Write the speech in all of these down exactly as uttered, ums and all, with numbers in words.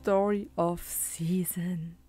Story of Seasons.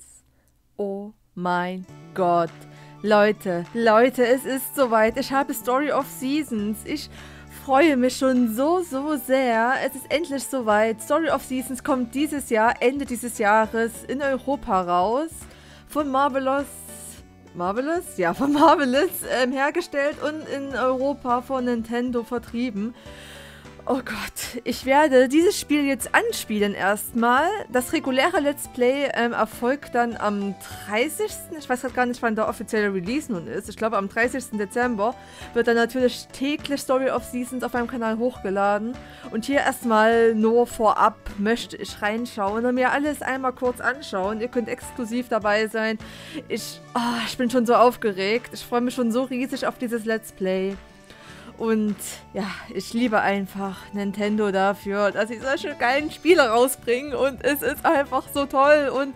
Oh mein Gott. Leute, Leute, es ist soweit. Ich habe Story of Seasons. Ich freue mich schon so, so sehr. Es ist endlich soweit. Story of Seasons kommt dieses Jahr, Ende dieses Jahres, in Europa raus. Von Marvelous, Marvelous? Ja, von Marvelous ähm, hergestellt und in Europa von Nintendo vertrieben. Oh Gott, ich werde dieses Spiel jetzt anspielen erstmal. Das reguläre Let's Play ähm, erfolgt dann am dreißigsten Ich weiß halt gar nicht, wann der offizielle Release nun ist. Ich glaube, am dreißigsten Dezember wird dann natürlich täglich Story of Seasons auf meinem Kanal hochgeladen. Und hier erstmal nur vorab möchte ich reinschauen und mir alles einmal kurz anschauen. Ihr könnt exklusiv dabei sein. Ich, oh, ich bin schon so aufgeregt. Ich freue mich schon so riesig auf dieses Let's Play. Und ja, ich liebe einfach Nintendo dafür, dass sie solche geilen Spiele rausbringen und es ist einfach so toll und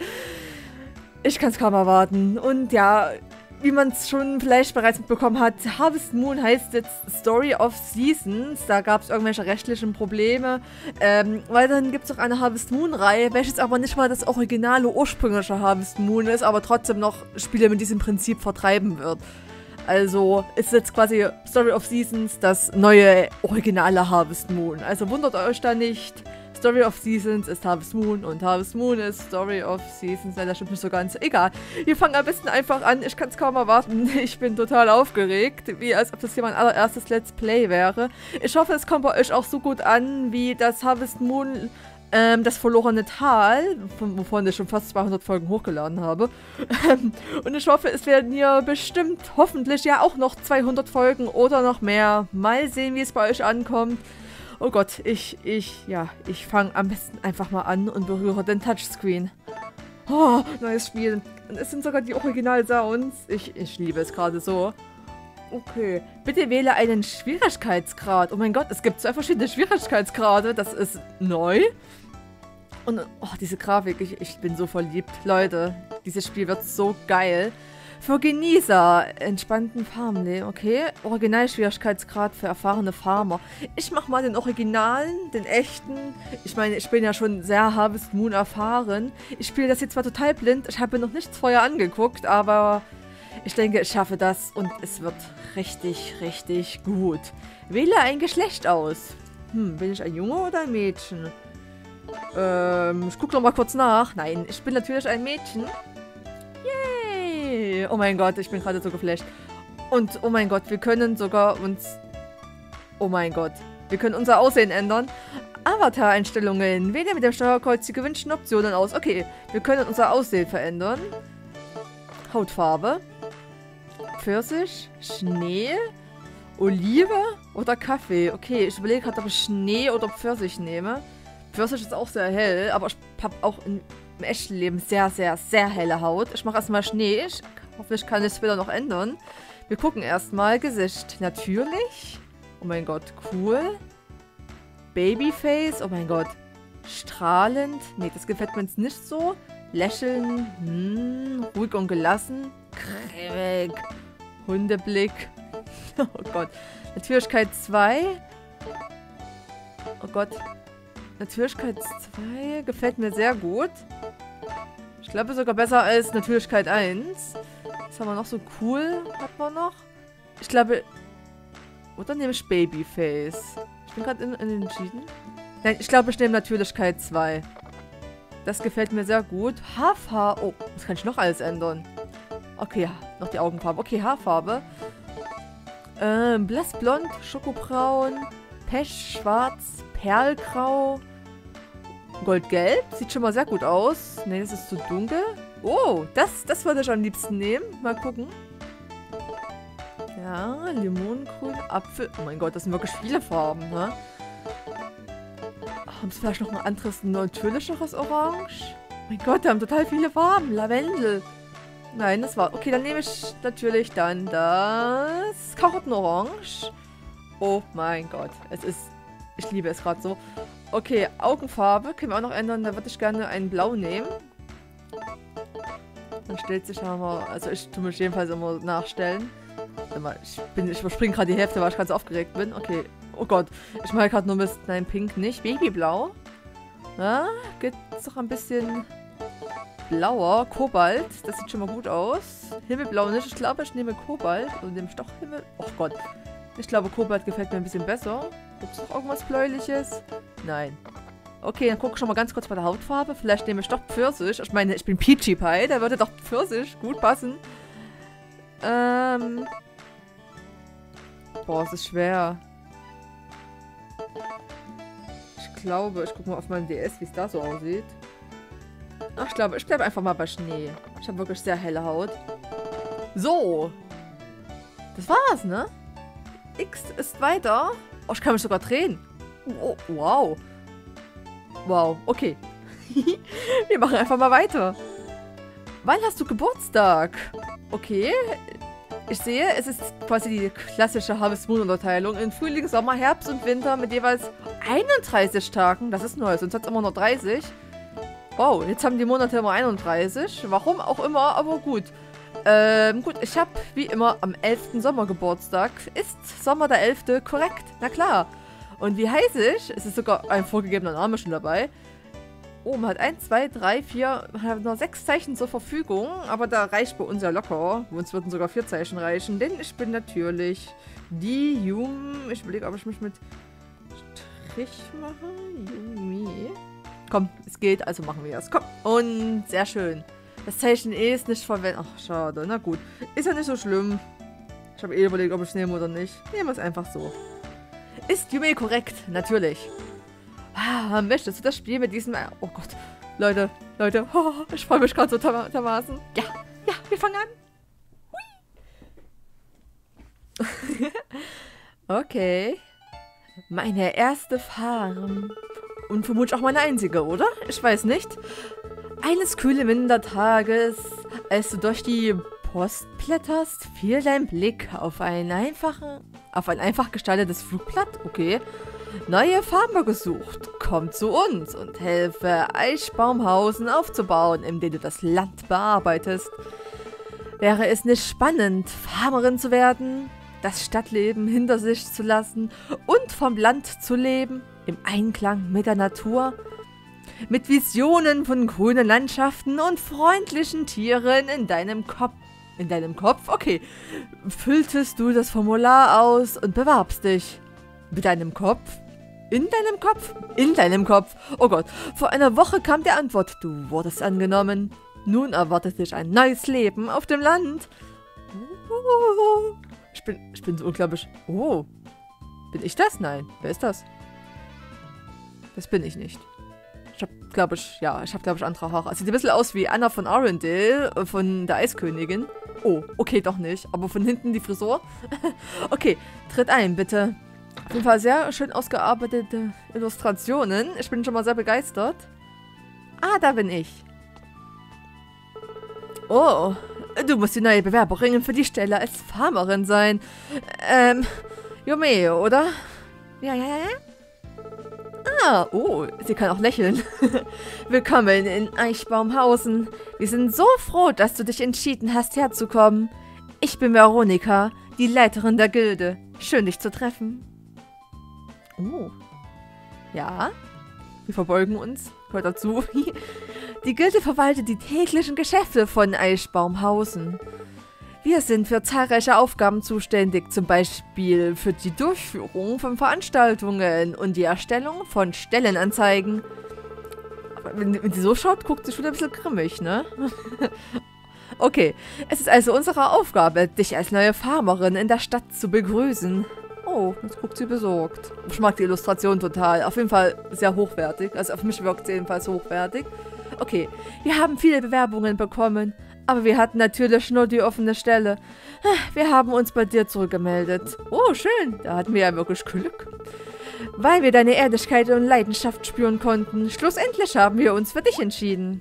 ich kann es kaum erwarten. Und ja, wie man es schon vielleicht bereits mitbekommen hat, Harvest Moon heißt jetzt Story of Seasons. Da gab es irgendwelche rechtlichen Probleme. Ähm, weiterhin gibt es auch eine Harvest Moon-Reihe, welches aber nicht mal das originale, ursprüngliche Harvest Moon ist, aber trotzdem noch Spiele mit diesem Prinzip vertreiben wird. Also ist jetzt quasi Story of Seasons das neue originale Harvest Moon. Also wundert euch da nicht. Story of Seasons ist Harvest Moon und Harvest Moon ist Story of Seasons. Nein, das stimmt nicht so ganz. Egal. Wir fangen am besten einfach an. Ich kann es kaum erwarten. Ich bin total aufgeregt. Wie als ob das hier mein allererstes Let's Play wäre. Ich hoffe, es kommt bei euch auch so gut an wie das Harvest Moon... Ähm, das verlorene Tal, von, wovon ich schon fast zweihundert Folgen hochgeladen habe. Und ich hoffe, es werden hier bestimmt, hoffentlich, ja auch noch zweihundert Folgen oder noch mehr. Mal sehen, wie es bei euch ankommt. Oh Gott, ich, ich, ja, ich fange am besten einfach mal an und berühre den Touchscreen. Oh, neues Spiel. Und es sind sogar die Original-Sounds. Ich, ich liebe es gerade so. Okay, bitte wähle einen Schwierigkeitsgrad. Oh mein Gott, es gibt zwei verschiedene Schwierigkeitsgrade. Das ist neu. Und oh, diese Grafik, ich, ich bin so verliebt. Leute, dieses Spiel wird so geil. Für Genießer, entspannten Farmleben, okay. Originalschwierigkeitsgrad für erfahrene Farmer. Ich mach mal den Originalen, den echten. Ich meine, ich bin ja schon sehr Harvest Moon erfahren. Ich spiele das jetzt zwar total blind, ich habe mir noch nichts vorher angeguckt, aber ich denke, ich schaffe das und es wird richtig, richtig gut. Wähle ein Geschlecht aus. Hm, bin ich ein Junge oder ein Mädchen? Ähm, ich gucke noch mal kurz nach. Nein, ich bin natürlich ein Mädchen. Yay! Oh mein Gott, ich bin gerade so geflasht. Und, oh mein Gott, wir können sogar uns... Oh mein Gott. Wir können unser Aussehen ändern. Avatar-Einstellungen. Wähle mit dem Steuerkreuz die gewünschten Optionen aus. Okay, wir können unser Aussehen verändern. Hautfarbe. Pfirsich. Schnee. Olive oder Kaffee. Okay, ich überlege gerade, ob ich Schnee oder Pfirsich nehme. Pfirsich ist auch sehr hell, aber ich habe auch im, im echten Leben sehr, sehr, sehr helle Haut. Ich mache erstmal Schnee. Ich hoffe, ich kann es später noch ändern. Wir gucken erstmal. Gesicht. Natürlich. Oh mein Gott, cool. Babyface. Oh mein Gott. Strahlend. Nee, das gefällt mir jetzt nicht so. Lächeln. Hm, ruhig und gelassen. Kräftig. Hundeblick. Oh Gott. Natürlichkeit zwei. Oh Gott. Natürlichkeit zwei gefällt mir sehr gut. Ich glaube sogar besser als Natürlichkeit eins. Was haben wir noch so cool? Hat man noch? Ich glaube... Oder nehme ich Babyface? Ich bin gerade in, in entschieden. Nein, ich glaube, ich nehme Natürlichkeit zwei. Das gefällt mir sehr gut. Haarfarbe... Oh, was kann ich noch alles ändern? Okay, noch die Augenfarbe. Okay, Haarfarbe. Ähm, blassblond, schokobraun, pech, schwarz, perlgrau... Goldgelb. Sieht schon mal sehr gut aus. Ne, das ist zu dunkel. Oh, das, das würde ich am liebsten nehmen. Mal gucken. Ja, Limonengrün, Apfel. Oh mein Gott, das sind wirklich viele Farben, ne? Haben sie vielleicht noch ein anderes, natürlicheres Orange? Oh mein Gott, die haben total viele Farben. Lavendel. Nein, das war... Okay, dann nehme ich natürlich dann das Karottenorange. Oh mein Gott. Es ist... Ich liebe es gerade so. Okay, Augenfarbe können wir auch noch ändern. Da würde ich gerne einen Blau nehmen. Dann stellt sich aber... Also ich tue mich jedenfalls immer nachstellen. Warte mal, ich, bin, ich überspringe gerade die Hälfte, weil ich ganz aufgeregt bin. Okay. Oh Gott. Ich mache gerade nur Mist. Nein, Pink nicht. Babyblau. Ja, gibt's jetzt noch ein bisschen blauer. Kobalt. Das sieht schon mal gut aus. Himmelblau nicht. Ich glaube, ich nehme Kobalt. Und nehme ich doch Himmel. Oh Gott. Ich glaube, Kobalt gefällt mir ein bisschen besser. Gibt es noch irgendwas Bläuliches? Nein. Okay, dann gucke ich schon mal ganz kurz bei der Hautfarbe. Vielleicht nehme ich doch Pfirsich. Ich meine, ich bin Peachy Pie. Da würde doch Pfirsich gut passen. Ähm. Boah, es ist schwer. Ich glaube, ich gucke mal auf meinem D S, wie es da so aussieht. Ach, ich glaube, ich bleibe einfach mal bei Schnee. Ich habe wirklich sehr helle Haut. So. Das war's, ne? X ist weiter. Oh, ich kann mich sogar drehen. Oh, wow. Wow, okay. Wir machen einfach mal weiter. Wann hast du Geburtstag? Okay. Ich sehe, es ist quasi die klassische Harvest Moon Unterteilung in Frühling, Sommer, Herbst und Winter mit jeweils einunddreißig Tagen. Das ist neu, sonst hat es immer nur dreißig. Wow, jetzt haben die Monate immer einunddreißig. Warum auch immer, aber gut. Ähm, gut, ich habe wie immer am elften Sommergeburtstag. Ist Sommer der elfte korrekt? Na klar. Und wie heiße ich? Es ist sogar ein vorgegebener Name schon dabei. Oh, man hat eins, zwei, drei, vier, man hat noch sechs Zeichen zur Verfügung. Aber da reicht bei uns ja locker. Bei uns würden sogar vier Zeichen reichen. Denn ich bin natürlich die Yumi. Ich überlege, ob ich mich mit Strich mache. Yumi. Komm, es geht, also machen wir es. Komm. Und sehr schön. Das Zeichen E ist nicht verwendet. Ach, schade. Na gut. Ist ja nicht so schlimm. Ich habe eh überlegt, ob ich es nehme oder nicht. Nehmen wir es einfach so. Ist Yumi korrekt? Natürlich. Ah, möchtest du das Spiel mit diesem... Oh Gott. Leute, Leute. Oh, ich freue mich gerade so dermaßen. Ja, ja, wir fangen an. Hui. Okay. Meine erste Farm. Und vermutlich auch meine einzige, oder? Ich weiß nicht. Eines kühlen Wintertages, als du durch die Post blätterst, fiel dein Blick auf ein, einfachen, auf ein einfach gestaltetes Flugblatt. Okay. Neue Farmer gesucht. Komm zu uns und helfe, Eichbaumhausen aufzubauen, indem du das Land bearbeitest. Wäre es nicht spannend, Farmerin zu werden, das Stadtleben hinter sich zu lassen und vom Land zu leben, im Einklang mit der Natur? Mit Visionen von grünen Landschaften und freundlichen Tieren in deinem Kopf. In deinem Kopf? Okay. Fülltest du das Formular aus und bewerbst dich. Mit deinem Kopf? In deinem Kopf? In deinem Kopf. Oh Gott. Vor einer Woche kam die Antwort. Du wurdest angenommen. Nun erwartet dich ein neues Leben auf dem Land. Oh. Ich bin, ich bin so unglaublich... Oh. Bin ich das? Nein. Wer ist das? Das bin ich nicht. Ich habe, glaube ich, ja, ich habe, glaube ich, andere Haare. Sieht ein bisschen aus wie Anna von Arundel, von der Eiskönigin. Oh, okay, doch nicht. Aber von hinten die Frisur. Okay, tritt ein, bitte. Auf jeden Fall sehr schön ausgearbeitete Illustrationen. Ich bin schon mal sehr begeistert. Ah, da bin ich. Oh, du musst die neue Bewerberin für die Stelle als Farmerin sein. Ähm, Yumi, oder? Ja, ja, ja. Ah, oh, sie kann auch lächeln. Willkommen in Eichbaumhausen. Wir sind so froh, dass du dich entschieden hast, herzukommen. Ich bin Veronika, die Leiterin der Gilde. Schön, dich zu treffen. Oh. Ja. Wir verbeugen uns. Hört dazu. Die Gilde verwaltet die täglichen Geschäfte von Eichbaumhausen. Wir sind für zahlreiche Aufgaben zuständig, zum Beispiel für die Durchführung von Veranstaltungen und die Erstellung von Stellenanzeigen. Aber wenn, wenn sie so schaut, guckt sie schon ein bisschen grimmig, ne? Okay, es ist also unsere Aufgabe, dich als neue Farmerin in der Stadt zu begrüßen. Oh, jetzt guckt sie besorgt. Ich mag die Illustration total. Auf jeden Fall sehr hochwertig. Also auf mich wirkt sie jedenfalls hochwertig. Okay, wir haben viele Bewerbungen bekommen. Aber wir hatten natürlich nur die offene Stelle. Wir haben uns bei dir zurückgemeldet. Oh, schön. Da hatten wir ja wirklich Glück. Weil wir deine Ehrlichkeit und Leidenschaft spüren konnten. Schlussendlich haben wir uns für dich entschieden.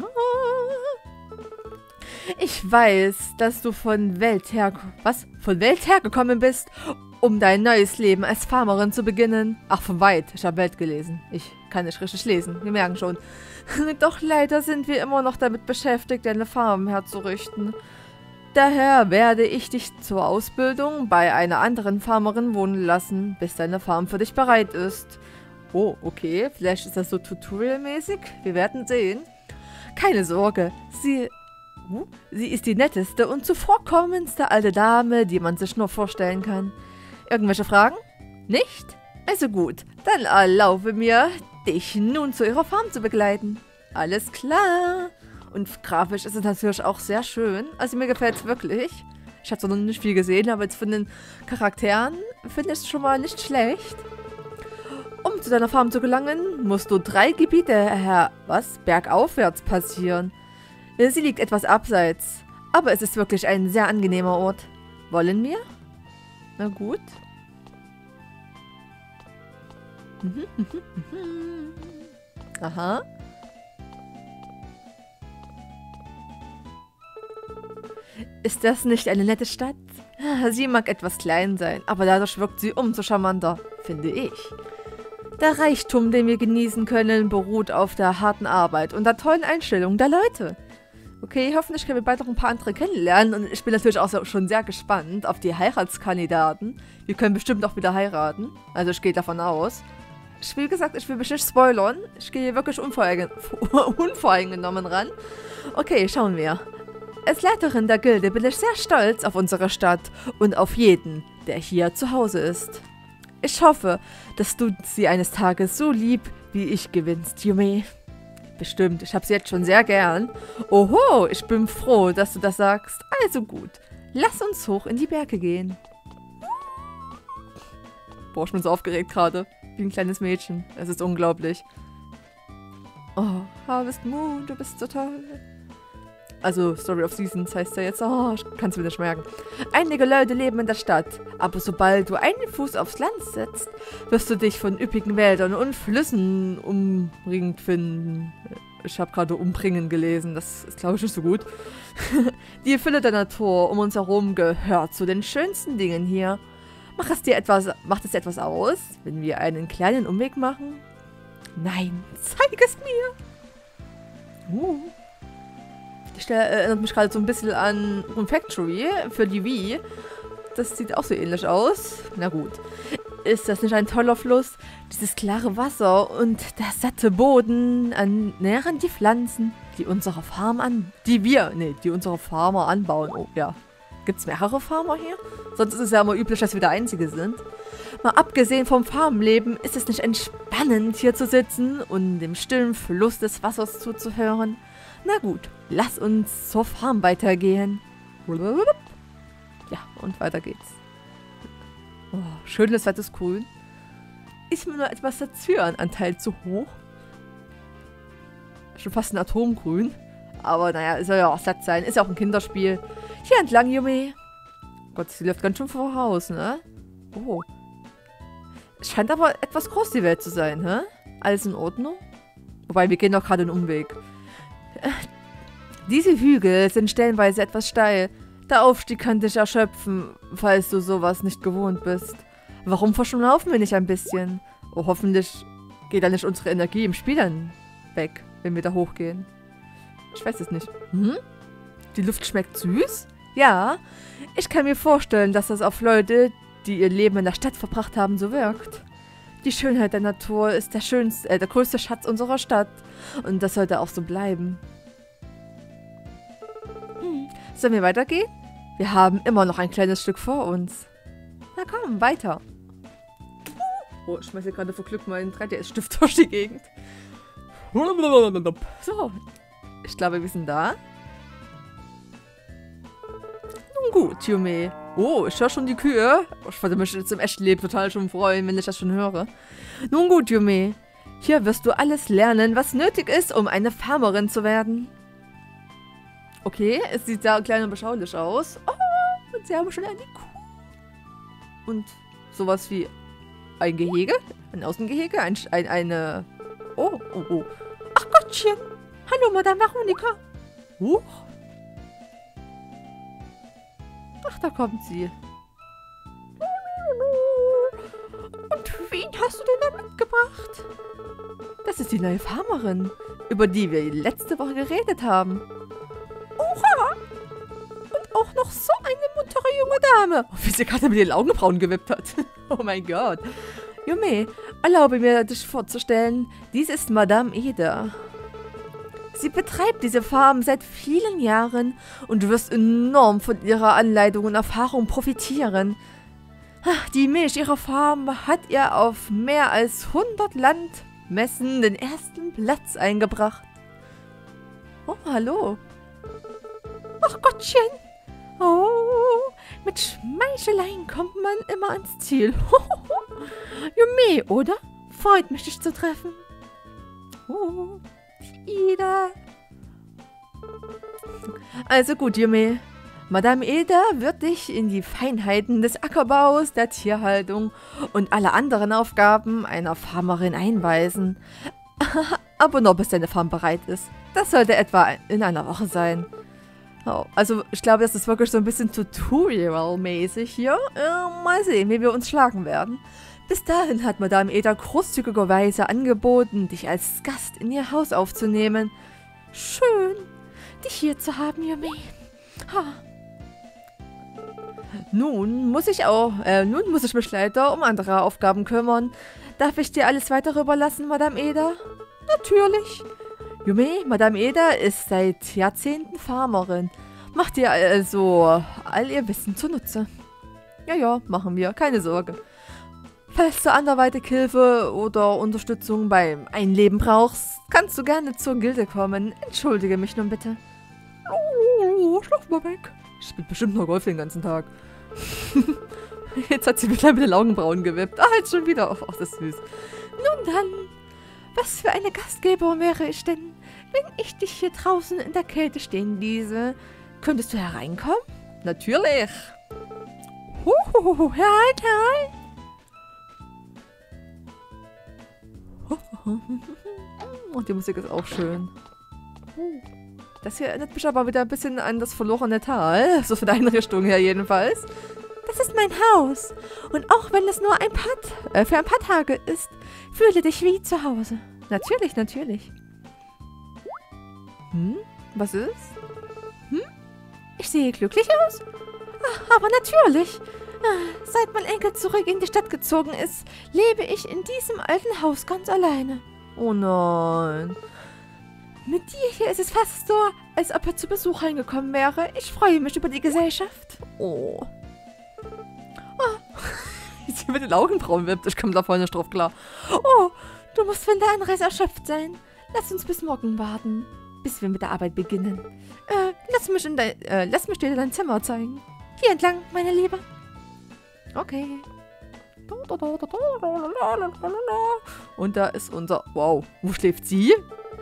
Ich weiß, dass du von Welt her... Was? Von Welt hergekommen bist, um dein neues Leben als Farmerin zu beginnen. Ach, von weit. Ich habe Welt gelesen. Ich kann nicht richtig lesen. Wir merken schon. Doch leider sind wir immer noch damit beschäftigt, deine Farm herzurichten. Daher werde ich dich zur Ausbildung bei einer anderen Farmerin wohnen lassen, bis deine Farm für dich bereit ist. Oh, okay. Vielleicht ist das so Tutorial-mäßig. Wir werden sehen. Keine Sorge. Sie... Uh, sie ist die netteste und zuvorkommendste alte Dame, die man sich nur vorstellen kann. Irgendwelche Fragen? Nicht? Also gut. Dann erlaube mir, dich nun zu ihrer Farm zu begleiten. Alles klar. Und grafisch ist es natürlich auch sehr schön. Also mir gefällt es wirklich. Ich habe zwar noch nicht viel gesehen, aber jetzt von den Charakteren finde ich es schon mal nicht schlecht. Um zu deiner Farm zu gelangen, musst du drei Gebiete her... Was? Bergaufwärts passieren. Sie liegt etwas abseits. Aber es ist wirklich ein sehr angenehmer Ort. Wollen wir? Na gut. Aha. Ist das nicht eine nette Stadt? Sie mag etwas klein sein, aber dadurch wirkt sie umso charmanter, finde ich. Der Reichtum, den wir genießen können, beruht auf der harten Arbeit und der tollen Einstellung der Leute. Okay, hoffentlich können wir bald noch ein paar andere kennenlernen und ich bin natürlich auch so, schon sehr gespannt auf die Heiratskandidaten. Wir können bestimmt auch wieder heiraten, also ich gehe davon aus. Ich, wie gesagt, ich will mich nicht spoilern. Ich gehe wirklich unvoreinge unvoreingenommen ran. Okay, schauen wir. Als Leiterin der Gilde bin ich sehr stolz auf unsere Stadt und auf jeden, der hier zu Hause ist. Ich hoffe, dass du sie eines Tages so lieb wie ich gewinnst, Yume. Bestimmt, ich habe sie jetzt schon sehr gern. Oho, ich bin froh, dass du das sagst. Also gut, lass uns hoch in die Berge gehen. Boah, ich bin so aufgeregt gerade. Wie ein kleines Mädchen. Es ist unglaublich. Oh, Harvest Moon, du bist so toll. Also, Story of Seasons heißt ja jetzt. Oh, ich kann es mir nicht merken. Einige Leute leben in der Stadt, aber sobald du einen Fuß aufs Land setzt, wirst du dich von üppigen Wäldern und Flüssen umringend finden. Ich habe gerade umbringen gelesen, das ist, glaube ich, nicht so gut. Die Fülle der Natur um uns herum gehört zu den schönsten Dingen hier. Mach es dir etwas, macht es dir etwas aus, wenn wir einen kleinen Umweg machen? Nein, zeig es mir! Uh. Die Stelle erinnert mich gerade so ein bisschen an Rune Factory für die Wii. Das sieht auch so ähnlich aus. Na gut. Ist das nicht ein toller Fluss? Dieses klare Wasser und der satte Boden ernähren die Pflanzen, die unsere Farm an... Die wir... Nee, die unsere Farmer anbauen. Oh, ja. Gibt es mehrere Farmer hier? Sonst ist es ja immer üblich, dass wir der Einzige sind. Mal abgesehen vom Farmleben ist es nicht entspannend, hier zu sitzen und dem stillen Fluss des Wassers zuzuhören. Na gut, lass uns zur Farm weitergehen. Ja, und weiter geht's. Oh, schönes, fettes Grün. Ist mir nur etwas der Cyan-Anteil zu hoch. Schon fast ein Atomgrün. Aber naja, soll ja auch satt sein. Ist ja auch ein Kinderspiel. Hier entlang, Yume. Gott, sie läuft ganz schön voraus, ne? Oh. Scheint aber etwas groß, die Welt zu sein, hä? Alles in Ordnung? Wobei, wir gehen doch gerade einen Umweg. Diese Hügel sind stellenweise etwas steil. Der Aufstieg kann dich erschöpfen, falls du sowas nicht gewohnt bist. Warum verschnaufen wir nicht ein bisschen? Oh, hoffentlich geht da nicht unsere Energie im Spiel dann weg, wenn wir da hochgehen. Ich weiß es nicht. Hm? Die Luft schmeckt süß? Ja, ich kann mir vorstellen, dass das auf Leute, die ihr Leben in der Stadt verbracht haben, so wirkt. Die Schönheit der Natur ist der schönste, äh, der größte Schatz unserer Stadt. Und das sollte auch so bleiben. Hm. Sollen wir weitergehen? Wir haben immer noch ein kleines Stück vor uns. Na komm, weiter. Oh, ich schmeiße gerade vor Glück meinen drei D S-Stift durch die Gegend. So, ich glaube, wir sind da. Nun gut, Yume. Oh, ich höre schon die Kühe. Ich würde mich jetzt im echten Leben total schon freuen, wenn ich das schon höre. Nun gut, Yume. Hier wirst du alles lernen, was nötig ist, um eine Farmerin zu werden. Okay, es sieht sehr klein und beschaulich aus. Oh, und sie haben schon eine Kuh. Und sowas wie ein Gehege, ein Außengehege, ein, ein, eine... Oh, oh, oh. Ach Gottchen. Hallo, Madame Veronika. Huch. Ach, da kommt sie. Und wen hast du denn da mitgebracht? Das ist die neue Farmerin, über die wir letzte Woche geredet haben. Oha! Und auch noch so eine muntere junge Dame. Oh, wie sie gerade mit den Augenbrauen gewippt hat. Oh mein Gott. Yume, erlaube mir, dich vorzustellen. Dies ist Madame Eda. Sie betreibt diese Farm seit vielen Jahren und du wirst enorm von ihrer Anleitung und Erfahrung profitieren. Die Milch ihrer Farm hat ihr auf mehr als hundert Landmessen den ersten Platz eingebracht. Oh, hallo. Ach Gottchen. Oh, mit Schmeicheleien kommt man immer ans Ziel. Yume, oder? Freut mich, dich zu treffen. Oh, Ida. Also gut, Yume. Madame Eda wird dich in die Feinheiten des Ackerbaus, der Tierhaltung und alle anderen Aufgaben einer Farmerin einweisen. Aber nur bis deine Farm bereit ist. Das sollte etwa in einer Woche sein. Oh, also ich glaube, das ist wirklich so ein bisschen Tutorial-mäßig hier. Äh, mal sehen, wie wir uns schlagen werden. Bis dahin hat Madame Eda großzügigerweise angeboten, dich als Gast in ihr Haus aufzunehmen. Schön, dich hier zu haben, Yume. Ha. Nun muss ich auch, äh, nun muss ich mich leider um andere Aufgaben kümmern. Darf ich dir alles weitere überlassen, Madame Eda? Natürlich. Yume, Madame Eda ist seit Jahrzehnten Farmerin. Macht ihr also all ihr Wissen zunutze. Ja, ja, machen wir, keine Sorge. Falls du anderweitig Hilfe oder Unterstützung beim Einleben brauchst, kannst du gerne zur Gilde kommen. Entschuldige mich nun bitte. Oh, schlaf mal weg. Ich spiele bestimmt nur Golf den ganzen Tag. Jetzt hat sie mir gleich mit den Augenbrauen gewippt. Ah, jetzt schon wieder. Ach, das ist süß. Nun dann, was für eine Gastgeberin wäre ich denn, wenn ich dich hier draußen in der Kälte stehen ließe? Könntest du hereinkommen? Natürlich. Huhuhu, herein, herein. Und die Musik ist auch schön. Das hier erinnert mich aber wieder ein bisschen an das verlorene Tal. So von der Einrichtung her jedenfalls. Das ist mein Haus. Und auch wenn es nur ein paar, äh, für ein paar Tage ist, fühle dich wie zu Hause. Natürlich, natürlich. Hm? Was ist? Hm? Ich sehe glücklich aus? Ach, aber natürlich. Ah, seit mein Enkel zurück in die Stadt gezogen ist, lebe ich in diesem alten Haus ganz alleine. Oh nein. Mit dir hier ist es fast so, als ob er zu Besuch reingekommen wäre. Ich freue mich über die Gesellschaft. Oh. Oh. Wie sie mit den Augenbrauen wippt. Ich komme da vorne nicht drauf klar. Oh, du musst von der Anreise erschöpft sein. Lass uns bis morgen warten, bis wir mit der Arbeit beginnen. Äh, lass mich, in dein, äh, lass mich dir dein Zimmer zeigen. Hier entlang, meine Liebe. Okay. Und da ist unser... Wow, wo schläft sie?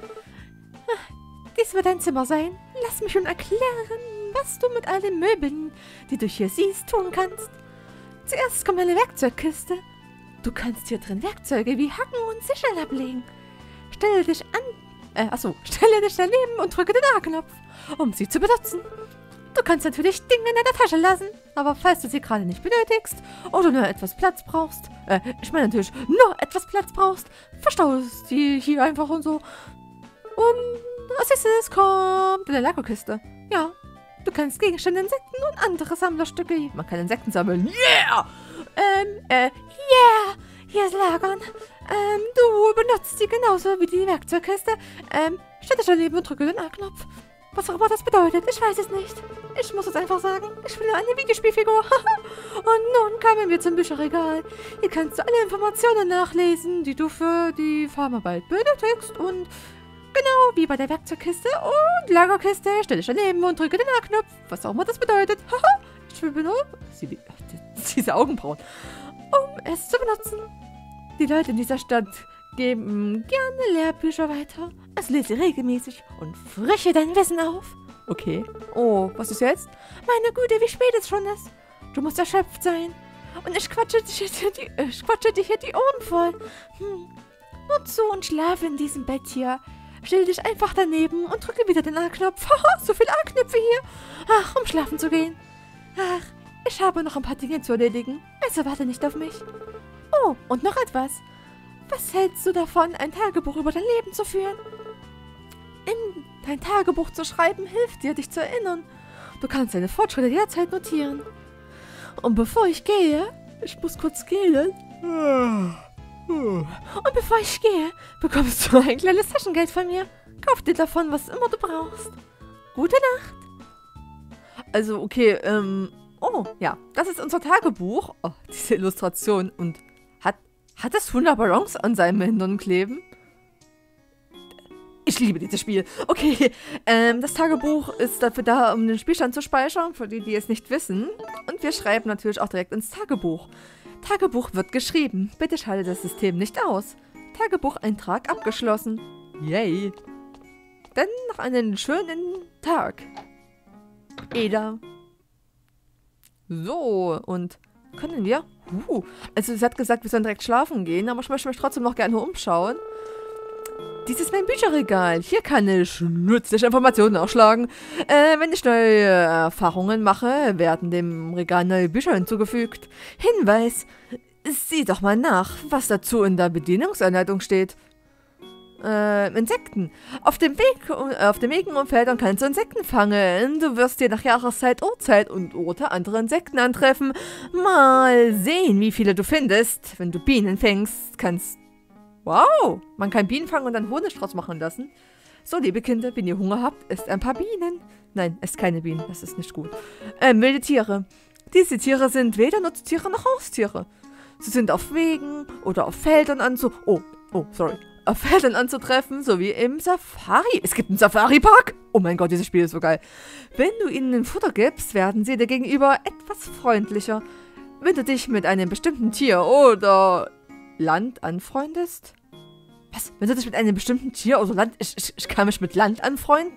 Dies wird dein Zimmer sein. Lass mich schon erklären, was du mit all den Möbeln, die du hier siehst, tun kannst. Zuerst kommt eine Werkzeugkiste. Du kannst hier drin Werkzeuge wie Hacken und Sichel ablegen. Stelle dich an... Äh, achso. Stelle dich daneben und drücke den A-Knopf, um sie zu benutzen. Du kannst natürlich Dinge in deiner Tasche lassen, aber falls du sie gerade nicht benötigst oder nur etwas Platz brauchst, äh, ich meine natürlich nur etwas Platz brauchst, verstaust die hier einfach und so. Und als nächstes kommt eine Lagerkiste. Ja, du kannst Gegenstände, Insekten und andere Sammlerstücke. Man kann Insekten sammeln. Yeah! Ähm, äh, yeah! Hier ist Lagern. Ähm, du benutzt sie genauso wie die Werkzeugkiste. Ähm, stell dich daneben und drücke den A-Knopf. Was auch immer das bedeutet, ich weiß es nicht. Ich muss es einfach sagen, ich spiele eine Videospielfigur. Und nun kommen wir zum Bücherregal. Hier kannst du alle Informationen nachlesen, die du für die Farmarbeit benötigst. Und genau wie bei der Werkzeugkiste und Lagerkiste, stelle ich daneben und drücke den A-Knopf. Was auch immer das bedeutet. Ich will benutzen. Sie, diese Augenbrauen. Um es zu benutzen. Die Leute in dieser Stadt geben gerne Lehrbücher weiter. Also lese regelmäßig und frische dein Wissen auf. Okay. Oh, was ist jetzt? Meine Güte, wie spät es schon ist. Du musst erschöpft sein. Und ich quatsche dir die, ich quatsche dir hier die Ohren voll. Hm. Nur zu und schlafe in diesem Bett hier. Stell dich einfach daneben und drücke wieder den A-Knopf. Haha, so viele A-Knöpfe hier. Ach, um schlafen zu gehen. Ach, ich habe noch ein paar Dinge zu erledigen. Also warte nicht auf mich. Oh, und noch etwas. Was hältst du davon, ein Tagebuch über dein Leben zu führen? In dein Tagebuch zu schreiben, hilft dir, dich zu erinnern. Du kannst deine Fortschritte jederzeit notieren. Und bevor ich gehe, ich muss kurz gehen, Und bevor ich gehe, bekommst du ein kleines Taschengeld von mir. Kauf dir davon, was immer du brauchst. Gute Nacht. Also, okay, ähm... Oh, ja, das ist unser Tagebuch. Oh, diese Illustration. Und hat, hat das hundert Ballons an seinem Hintern kleben? Ich liebe dieses Spiel. Okay, ähm, das Tagebuch ist dafür da, um den Spielstand zu speichern, für die, die es nicht wissen. Und wir schreiben natürlich auch direkt ins Tagebuch. Tagebuch wird geschrieben. Bitte schalte das System nicht aus. Tagebucheintrag abgeschlossen. Yay. Dann noch einen schönen Tag. Eda. So, und können wir? Uh, also sie hat gesagt, wir sollen direkt schlafen gehen, aber ich möchte mich trotzdem noch gerne umschauen. Dies ist mein Bücherregal. Hier kann ich nützliche Informationen nachschlagen. Äh, wenn ich neue Erfahrungen mache, werden dem Regal neue Bücher hinzugefügt. Hinweis, sieh doch mal nach, was dazu in der Bedienungsanleitung steht. Äh, Insekten. Auf dem Weg, auf dem Wegen und Feldern kannst du Insekten fangen. Du wirst dir nach Jahreszeit, Uhrzeit und Orte andere Insekten antreffen. Mal sehen, wie viele du findest. Wenn du Bienen fängst, kannst... Wow, man kann Bienen fangen und dann Honig draus machen lassen. So, liebe Kinder, wenn ihr Hunger habt, esst ein paar Bienen. Nein, esst keine Bienen, das ist nicht gut. Ähm, wilde Tiere. Diese Tiere sind weder Nutztiere noch Haustiere. Sie sind auf Wegen oder auf Feldern anzu... Oh, oh, sorry. Auf Feldern anzutreffen, sowie im Safari. Es gibt einen Safari-Park? Oh mein Gott, dieses Spiel ist so geil. Wenn du ihnen ein Futter gibst, werden sie dir gegenüber etwas freundlicher. Wenn du dich mit einem bestimmten Tier oder Land anfreundest? Was? Wenn du dich mit einem bestimmten Tier oder Land... Ich, ich, ich kann mich mit Land anfreunden?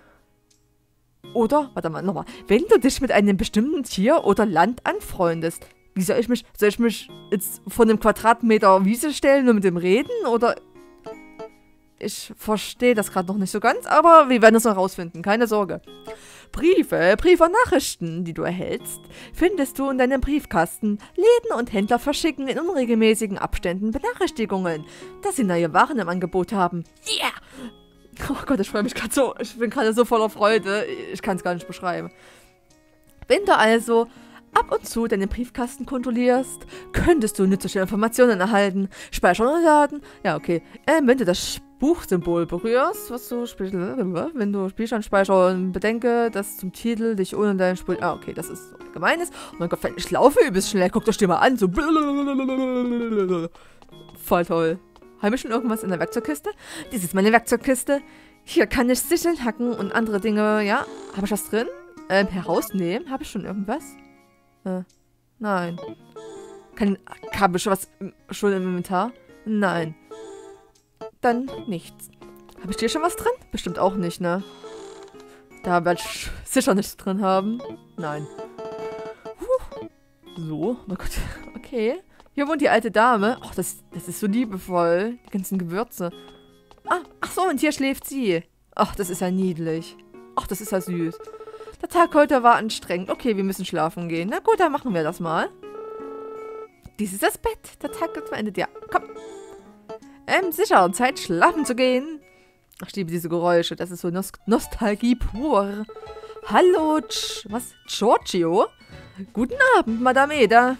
Oder? Warte mal, nochmal. Wenn du dich mit einem bestimmten Tier oder Land anfreundest, wie soll ich mich... Soll ich mich jetzt von einem Quadratmeter Wiese stellen und mit dem reden? Oder... Ich verstehe das gerade noch nicht so ganz, aber wir werden es noch rausfinden, keine Sorge. Briefe, Briefe und Nachrichten, die du erhältst, findest du in deinem Briefkasten. Läden und Händler verschicken in unregelmäßigen Abständen Benachrichtigungen, dass sie neue Waren im Angebot haben. Yeah! Oh Gott, ich freue mich gerade so, ich bin gerade so voller Freude, ich kann es gar nicht beschreiben. Wenn du also ab und zu deinen Briefkasten kontrollierst, könntest du nützliche Informationen erhalten. Speichern und laden. Ja, okay. Ähm, wenn du das Buchsymbol berührst, was du spielst, wenn du Spielstand speichern, bedenke, dass zum Titel dich ohne dein Spiel... Ah, okay, das ist so gemeines. Oh mein Gott, ich laufe übelst schnell. Guckt euch die mal an. So. Voll toll. Habe ich schon irgendwas in der Werkzeugkiste? Dies ist meine Werkzeugkiste. Hier kann ich Sicheln, Hacken und andere Dinge, ja. Habe ich was drin? Ähm, herausnehmen. Habe ich schon irgendwas? Äh, nein. Kann, habe ich schon was schon im Inventar? Nein. Dann nichts. Habe ich hier schon was drin? Bestimmt auch nicht, ne? Da werde ich sicher nichts drin haben. Nein. Huh. So, oh Gott. Okay. Hier wohnt die alte Dame. Ach, das, das ist so liebevoll. Die ganzen Gewürze. Ah, ach so, und hier schläft sie. Ach, das ist ja niedlich. Ach, das ist ja süß. Der Tag heute war anstrengend. Okay, wir müssen schlafen gehen. Na gut, dann machen wir das mal. Dies ist das Bett. Der Tag wird beendet. Ja, komm. Ähm, sicher. Zeit, schlafen zu gehen. Ach, ich liebe diese Geräusche. Das ist so Nost Nostalgie pur. Hallo, Ch was? Giorgio? Guten Abend, Madame Eda.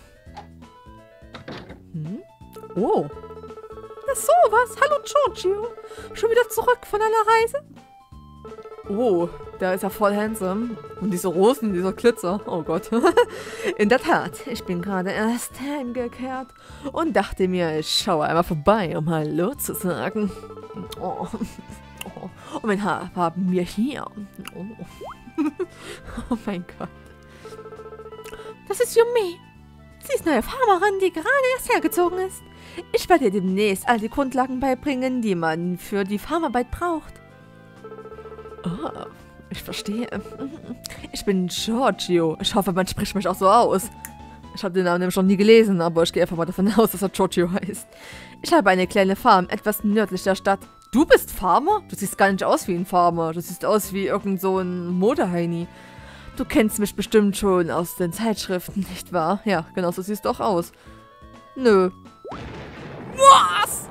Hm? Oh. Na sowas. Hallo, Giorgio. Schon wieder zurück von einer Reise? Oh, der ist ja voll handsome. Und diese Rosen, dieser Glitzer. Oh Gott. In der Tat, ich bin gerade erst heimgekehrt und dachte mir, ich schaue einmal vorbei, um Hallo zu sagen. Oh, oh. Und wen haben wir hier? Oh. Oh mein Gott. Das ist Yume. Sie ist neue Farmerin, die gerade erst hergezogen ist. Ich werde ihr demnächst all die Grundlagen beibringen, die man für die Farmarbeit braucht. Oh, ich verstehe. Ich bin Giorgio. Ich hoffe, man spricht mich auch so aus. Ich habe den Namen nämlich noch nie gelesen, aber ich gehe einfach mal davon aus, dass er Giorgio heißt. Ich habe eine kleine Farm, etwas nördlich der Stadt. Du bist Farmer? Du siehst gar nicht aus wie ein Farmer. Du siehst aus wie irgend so ein Modeheini. Du kennst mich bestimmt schon aus den Zeitschriften, nicht wahr? Ja, genau so siehst du auch aus. Nö. Was?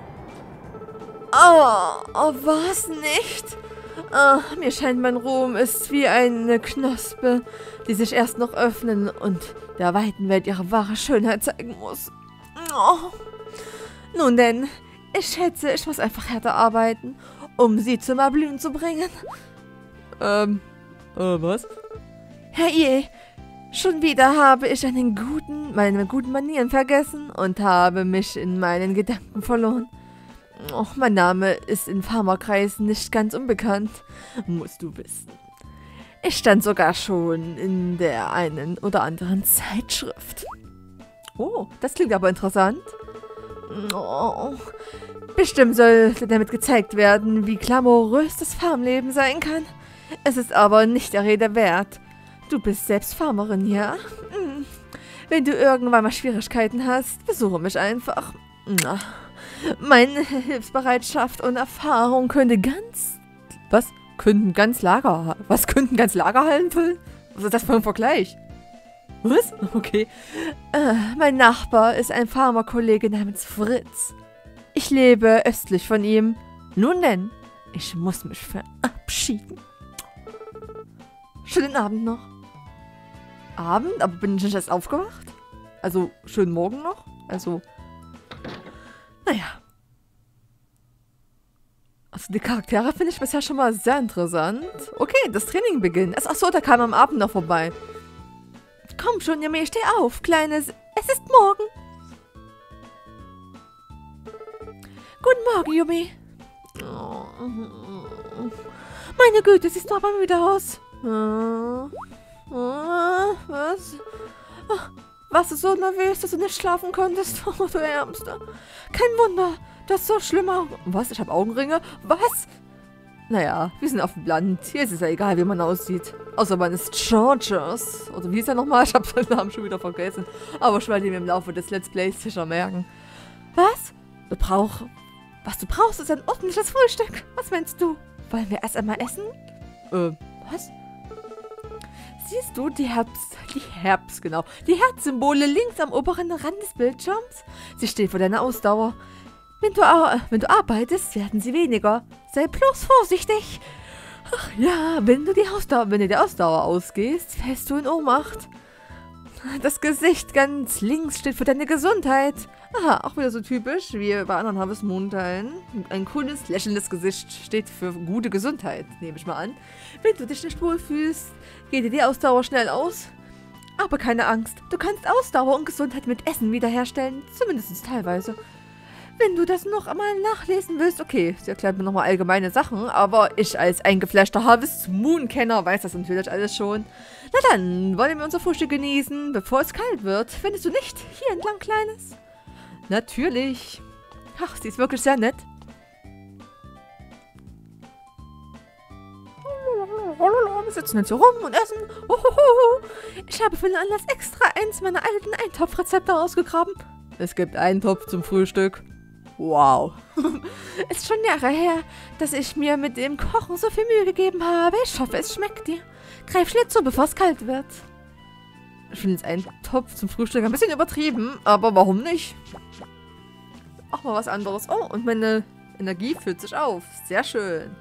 Oh, oh was nicht? Ah, mir scheint, mein Ruhm ist wie eine Knospe, die sich erst noch öffnen und der weiten Welt ihre wahre Schönheit zeigen muss. Oh. Nun denn, ich schätze, ich muss einfach härter arbeiten, um sie zum Erblühen zu bringen. Ähm, äh, was? Herrje, schon wieder habe ich einen guten, meine guten Manieren vergessen und habe mich in meinen Gedanken verloren. Oh, mein Name ist in Farmerkreisen nicht ganz unbekannt, musst du wissen. Ich stand sogar schon in der einen oder anderen Zeitschrift. Oh, das klingt aber interessant. Oh, bestimmt soll damit gezeigt werden, wie glamourös das Farmleben sein kann. Es ist aber nicht der Rede wert. Du bist selbst Farmerin, ja? Wenn du irgendwann mal Schwierigkeiten hast, besuche mich einfach. Meine Hilfsbereitschaft und Erfahrung könnte ganz... Was? Könnten ganz Lager... Was könnten ganz Lagerhallen füllen? Was ist das für ein Vergleich? Was? Okay. Äh, mein Nachbar ist ein Farmerkollege namens Fritz. Ich lebe östlich von ihm. Nun denn, ich muss mich verabschieden. Schönen Abend noch. Abend? Aber bin ich nicht erst aufgewacht? Also, schönen Morgen noch? Also, naja. Also, die Charaktere finde ich bisher schon mal sehr interessant. Okay, das Training beginnt. Achso, da kam am Abend noch vorbei. Komm schon, Yumi, steh auf, Kleines. Es ist morgen. Guten Morgen, Yumi. Oh. Meine Güte, siehst du aber müde aus. Oh. Oh, was? Oh, warst du so nervös, dass du nicht schlafen konntest? Oh, du Ärmste. Kein Wunder, du hast so schlimme Augen. Was? Ich habe Augenringe? Was? Naja, wir sind auf dem Land. Hier ist es ja egal, wie man aussieht. Außer man ist Georges. Oder wie ist er nochmal? Ich habe seinen Namen schon wieder vergessen. Aber ich werde ihn im Laufe des Let's Plays sicher merken. Was? Du brauchst... Was du brauchst, ist ein ordentliches Frühstück. Was meinst du? Wollen wir erst einmal essen? Äh, was? Siehst du die Herbst... Die Herbst, genau. Die Herzsymbole links am oberen Rand des Bildschirms? Sie stehen für deine Ausdauer. Wenn du, wenn du arbeitest, werden sie weniger. Sei bloß vorsichtig. Ach ja, wenn du die Ausdauer, wenn dir die Ausdauer ausgehst, fällst du in Ohnmacht. Das Gesicht ganz links steht für deine Gesundheit. Aha, auch wieder so typisch wie bei anderen Harvest Moon-Teilen. Ein cooles, lächelndes Gesicht steht für gute Gesundheit, nehme ich mal an. Wenn du dich nicht wohlfühlst, geht dir die Ausdauer schnell aus. Aber keine Angst, du kannst Ausdauer und Gesundheit mit Essen wiederherstellen, zumindest teilweise. Wenn du das noch einmal nachlesen willst, okay, sie erklärt mir nochmal allgemeine Sachen, aber ich als eingefleischter Harvest Moon-Kenner weiß das natürlich alles schon. Na dann, wollen wir unser Frühstück genießen, bevor es kalt wird. Findest du nicht? Hier entlang, Kleines. Natürlich. Ach, sie ist wirklich sehr nett. Wir sitzen jetzt hier rum und essen. Uhuhu. Ich habe für den Anlass extra eins meiner alten Eintopfrezepte ausgegraben. Es gibt einen Topf zum Frühstück. Wow. Ist schon Jahre her, dass ich mir mit dem Kochen so viel Mühe gegeben habe. Ich hoffe, es schmeckt dir. Greif schnell zu, bevor es kalt wird. Ich finde jetzt einen Topf zum Frühstück ein bisschen übertrieben, aber warum nicht? Auch mal was anderes. Oh, und meine Energie füllt sich auf. Sehr schön.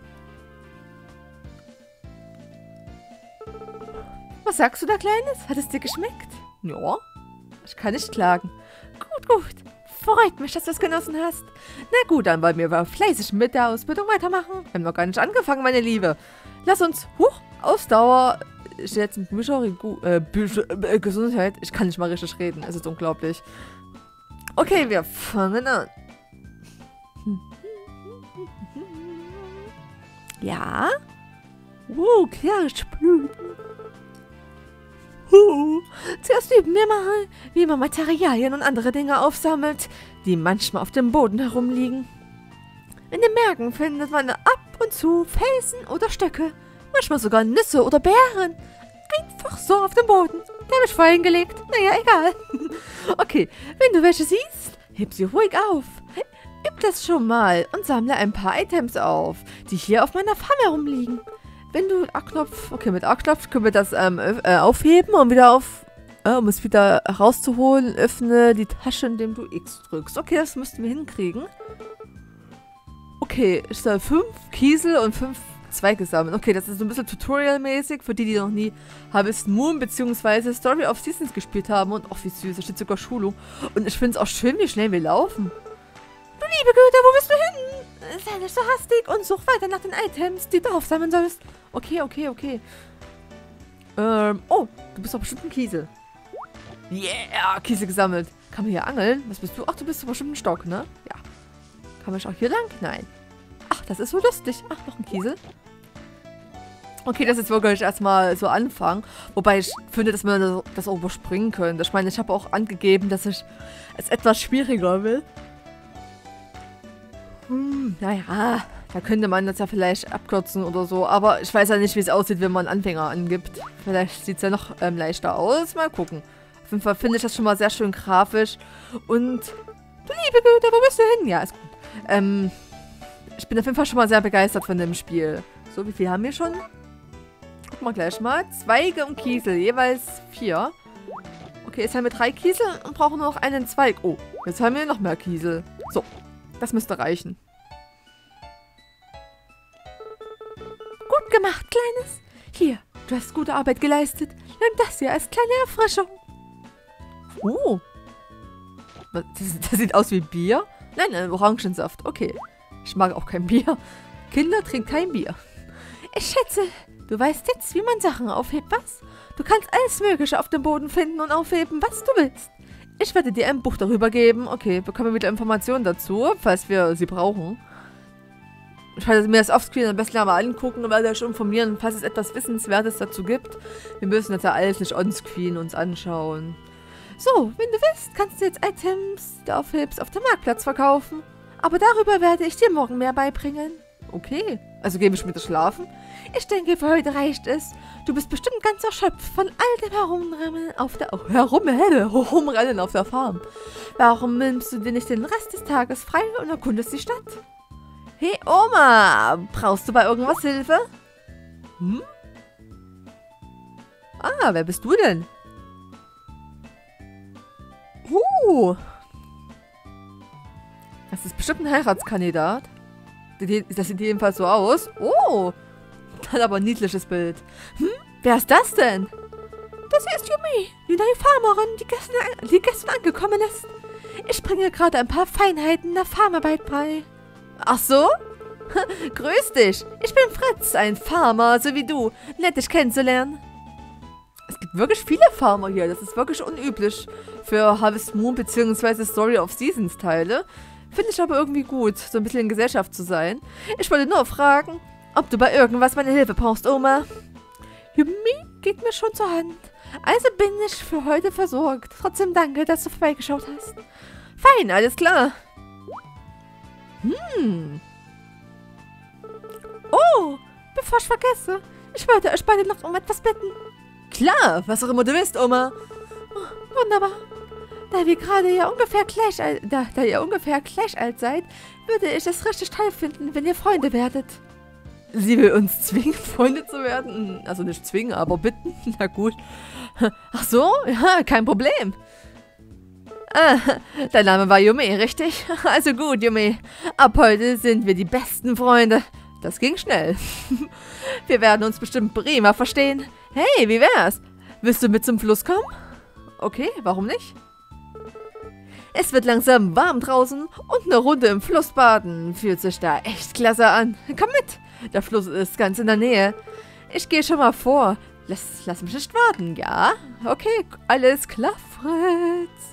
Was sagst du da, Kleines? Hat es dir geschmeckt? Ja, ich kann nicht klagen. Gut, gut. Freut mich, dass du es genossen hast. Na gut, dann wollen wir fleißig mit der Ausbildung weitermachen. Wir haben noch gar nicht angefangen, meine Liebe. Lass uns, huch, Ausdauer, ich jetzt mit Bücher, äh, Bücher, äh, Gesundheit. Ich kann nicht mal richtig reden, es ist unglaublich. Okay, wir fangen an. Ja? Uh, Kirschblüten. Uh, zuerst üben wir mal, wie man Materialien und andere Dinge aufsammelt, die manchmal auf dem Boden herumliegen. In den Bergen findet man ab und zu Felsen oder Stöcke, manchmal sogar Nüsse oder Beeren. Einfach so auf dem Boden. Die habe ich vorhin gelegt. Naja, egal. Okay, wenn du welche siehst, heb sie ruhig auf. Üb das schon mal und sammle ein paar Items auf, die hier auf meiner Farm herumliegen. Wenn du A-Knopf, okay, mit A-Knopf können wir das ähm, äh, aufheben und wieder auf, äh, um es wieder rauszuholen, öffne die Tasche, indem du X drückst. Okay, das müssten wir hinkriegen. Okay, ich soll fünf Kiesel und fünf Zweige sammeln. Okay, das ist so ein bisschen Tutorial-mäßig für die, die noch nie Harvest Moon bzw. Story of Seasons gespielt haben. Und auch wie süß, da steht sogar Schulung. Und ich finde es auch schön, wie schnell wir laufen. Liebe Güte, wo bist du hin? Sei nicht so hastig und such weiter nach den Items, die du aufsammeln sollst. Okay, okay, okay. Ähm, oh, du bist doch bestimmt ein Kiesel. Yeah, Kiesel gesammelt. Kann man hier angeln? Was bist du? Ach, du bist doch bestimmt ein Stock, ne? Ja. Kann man auch hier lang? Nein. Ach, das ist so lustig. Ach, noch ein Kiesel. Okay, das ist wirklich erstmal so anfangen. Wobei ich finde, dass wir das auch überspringen können. Ich meine, ich habe auch angegeben, dass ich es etwas schwieriger will. Hm, naja, da könnte man das ja vielleicht abkürzen oder so. Aber ich weiß ja nicht, wie es aussieht, wenn man Anfänger angibt. Vielleicht sieht es ja noch ähm, leichter aus. Mal gucken. Auf jeden Fall finde ich das schon mal sehr schön grafisch. Und, du liebe Güte, wo bist du hin? Ja, ist gut. Ähm, ich bin auf jeden Fall schon mal sehr begeistert von dem Spiel. So, wie viel haben wir schon? Gucken wir gleich mal. Zweige und Kiesel, jeweils vier. Okay, jetzt haben wir drei Kiesel und brauchen noch einen Zweig. Oh, jetzt haben wir noch mehr Kiesel. So, das müsste reichen. Gut gemacht, Kleines. Hier, du hast gute Arbeit geleistet. Nimm das hier als kleine Erfrischung. Oh. Das, das sieht aus wie Bier? Nein, nein, Orangensaft. Okay. Ich mag auch kein Bier. Kinder trinken kein Bier. Ich schätze, du weißt jetzt, wie man Sachen aufhebt, was? Du kannst alles Mögliche auf dem Boden finden und aufheben, was du willst. Ich werde dir ein Buch darüber geben. Okay, bekommen wir wieder Informationen dazu, falls wir sie brauchen. Ich werde mir das Offscreen am besten mal angucken und werde euch informieren, falls es etwas Wissenswertes dazu gibt. Wir müssen das ja alles nicht onscreen uns anschauen. So, wenn du willst, kannst du jetzt Items, die du aufhebst, auf dem Marktplatz verkaufen. Aber darüber werde ich dir morgen mehr beibringen. Okay, also gebe ich mir das Schlafen? Ich denke, für heute reicht es. Du bist bestimmt ganz erschöpft von all dem Herumrennen auf der... Oh, Herumrennen, Herumrennen auf der Farm. Warum nimmst du dir nicht den Rest des Tages frei und erkundest die Stadt? Hey Oma, brauchst du bei irgendwas Hilfe? Hm? Ah, wer bist du denn? Uh. Das ist bestimmt ein Heiratskandidat. Das sieht jedenfalls so aus. Oh. Hat aber ein niedliches Bild. Hm? Wer ist das denn? Das hier ist Yumi, die neue Farmerin, die gestern, die gestern angekommen ist. Ich bringe gerade ein paar Feinheiten der Farmarbeit bei. Ach so? Grüß dich. Ich bin Fritz, ein Farmer, so wie du. Nett, dich kennenzulernen. Es gibt wirklich viele Farmer hier. Das ist wirklich unüblich für Harvest Moon bzw. Story of Seasons Teile. Finde ich aber irgendwie gut, so ein bisschen in Gesellschaft zu sein. Ich wollte nur fragen, ob du bei irgendwas meine Hilfe brauchst, Oma. Yumi geht mir schon zur Hand. Also bin ich für heute versorgt. Trotzdem danke, dass du vorbeigeschaut hast. Fein, alles klar. Hm. Oh, bevor ich vergesse, ich wollte euch beide noch um etwas bitten. Klar, was auch immer du willst, Oma. Oh, wunderbar. Da wir gerade ja ungefähr gleich alt, da, da ihr ungefähr gleich alt seid, würde ich es richtig toll finden, wenn ihr Freunde werdet. Sie will uns zwingen, Freunde zu werden? Also nicht zwingen, aber bitten. Na gut. Ach so? Ja, kein Problem. Ah, dein Name war Yumi, richtig? Also gut, Yumi. Ab heute sind wir die besten Freunde. Das ging schnell. Wir werden uns bestimmt prima verstehen. Hey, wie wär's? Willst du mit zum Fluss kommen? Okay, warum nicht? Es wird langsam warm draußen und eine Runde im Fluss baden fühlt sich da echt klasse an. Komm mit, der Fluss ist ganz in der Nähe. Ich gehe schon mal vor. Lass, lass mich nicht warten, ja? Okay, alles klar, Fritz.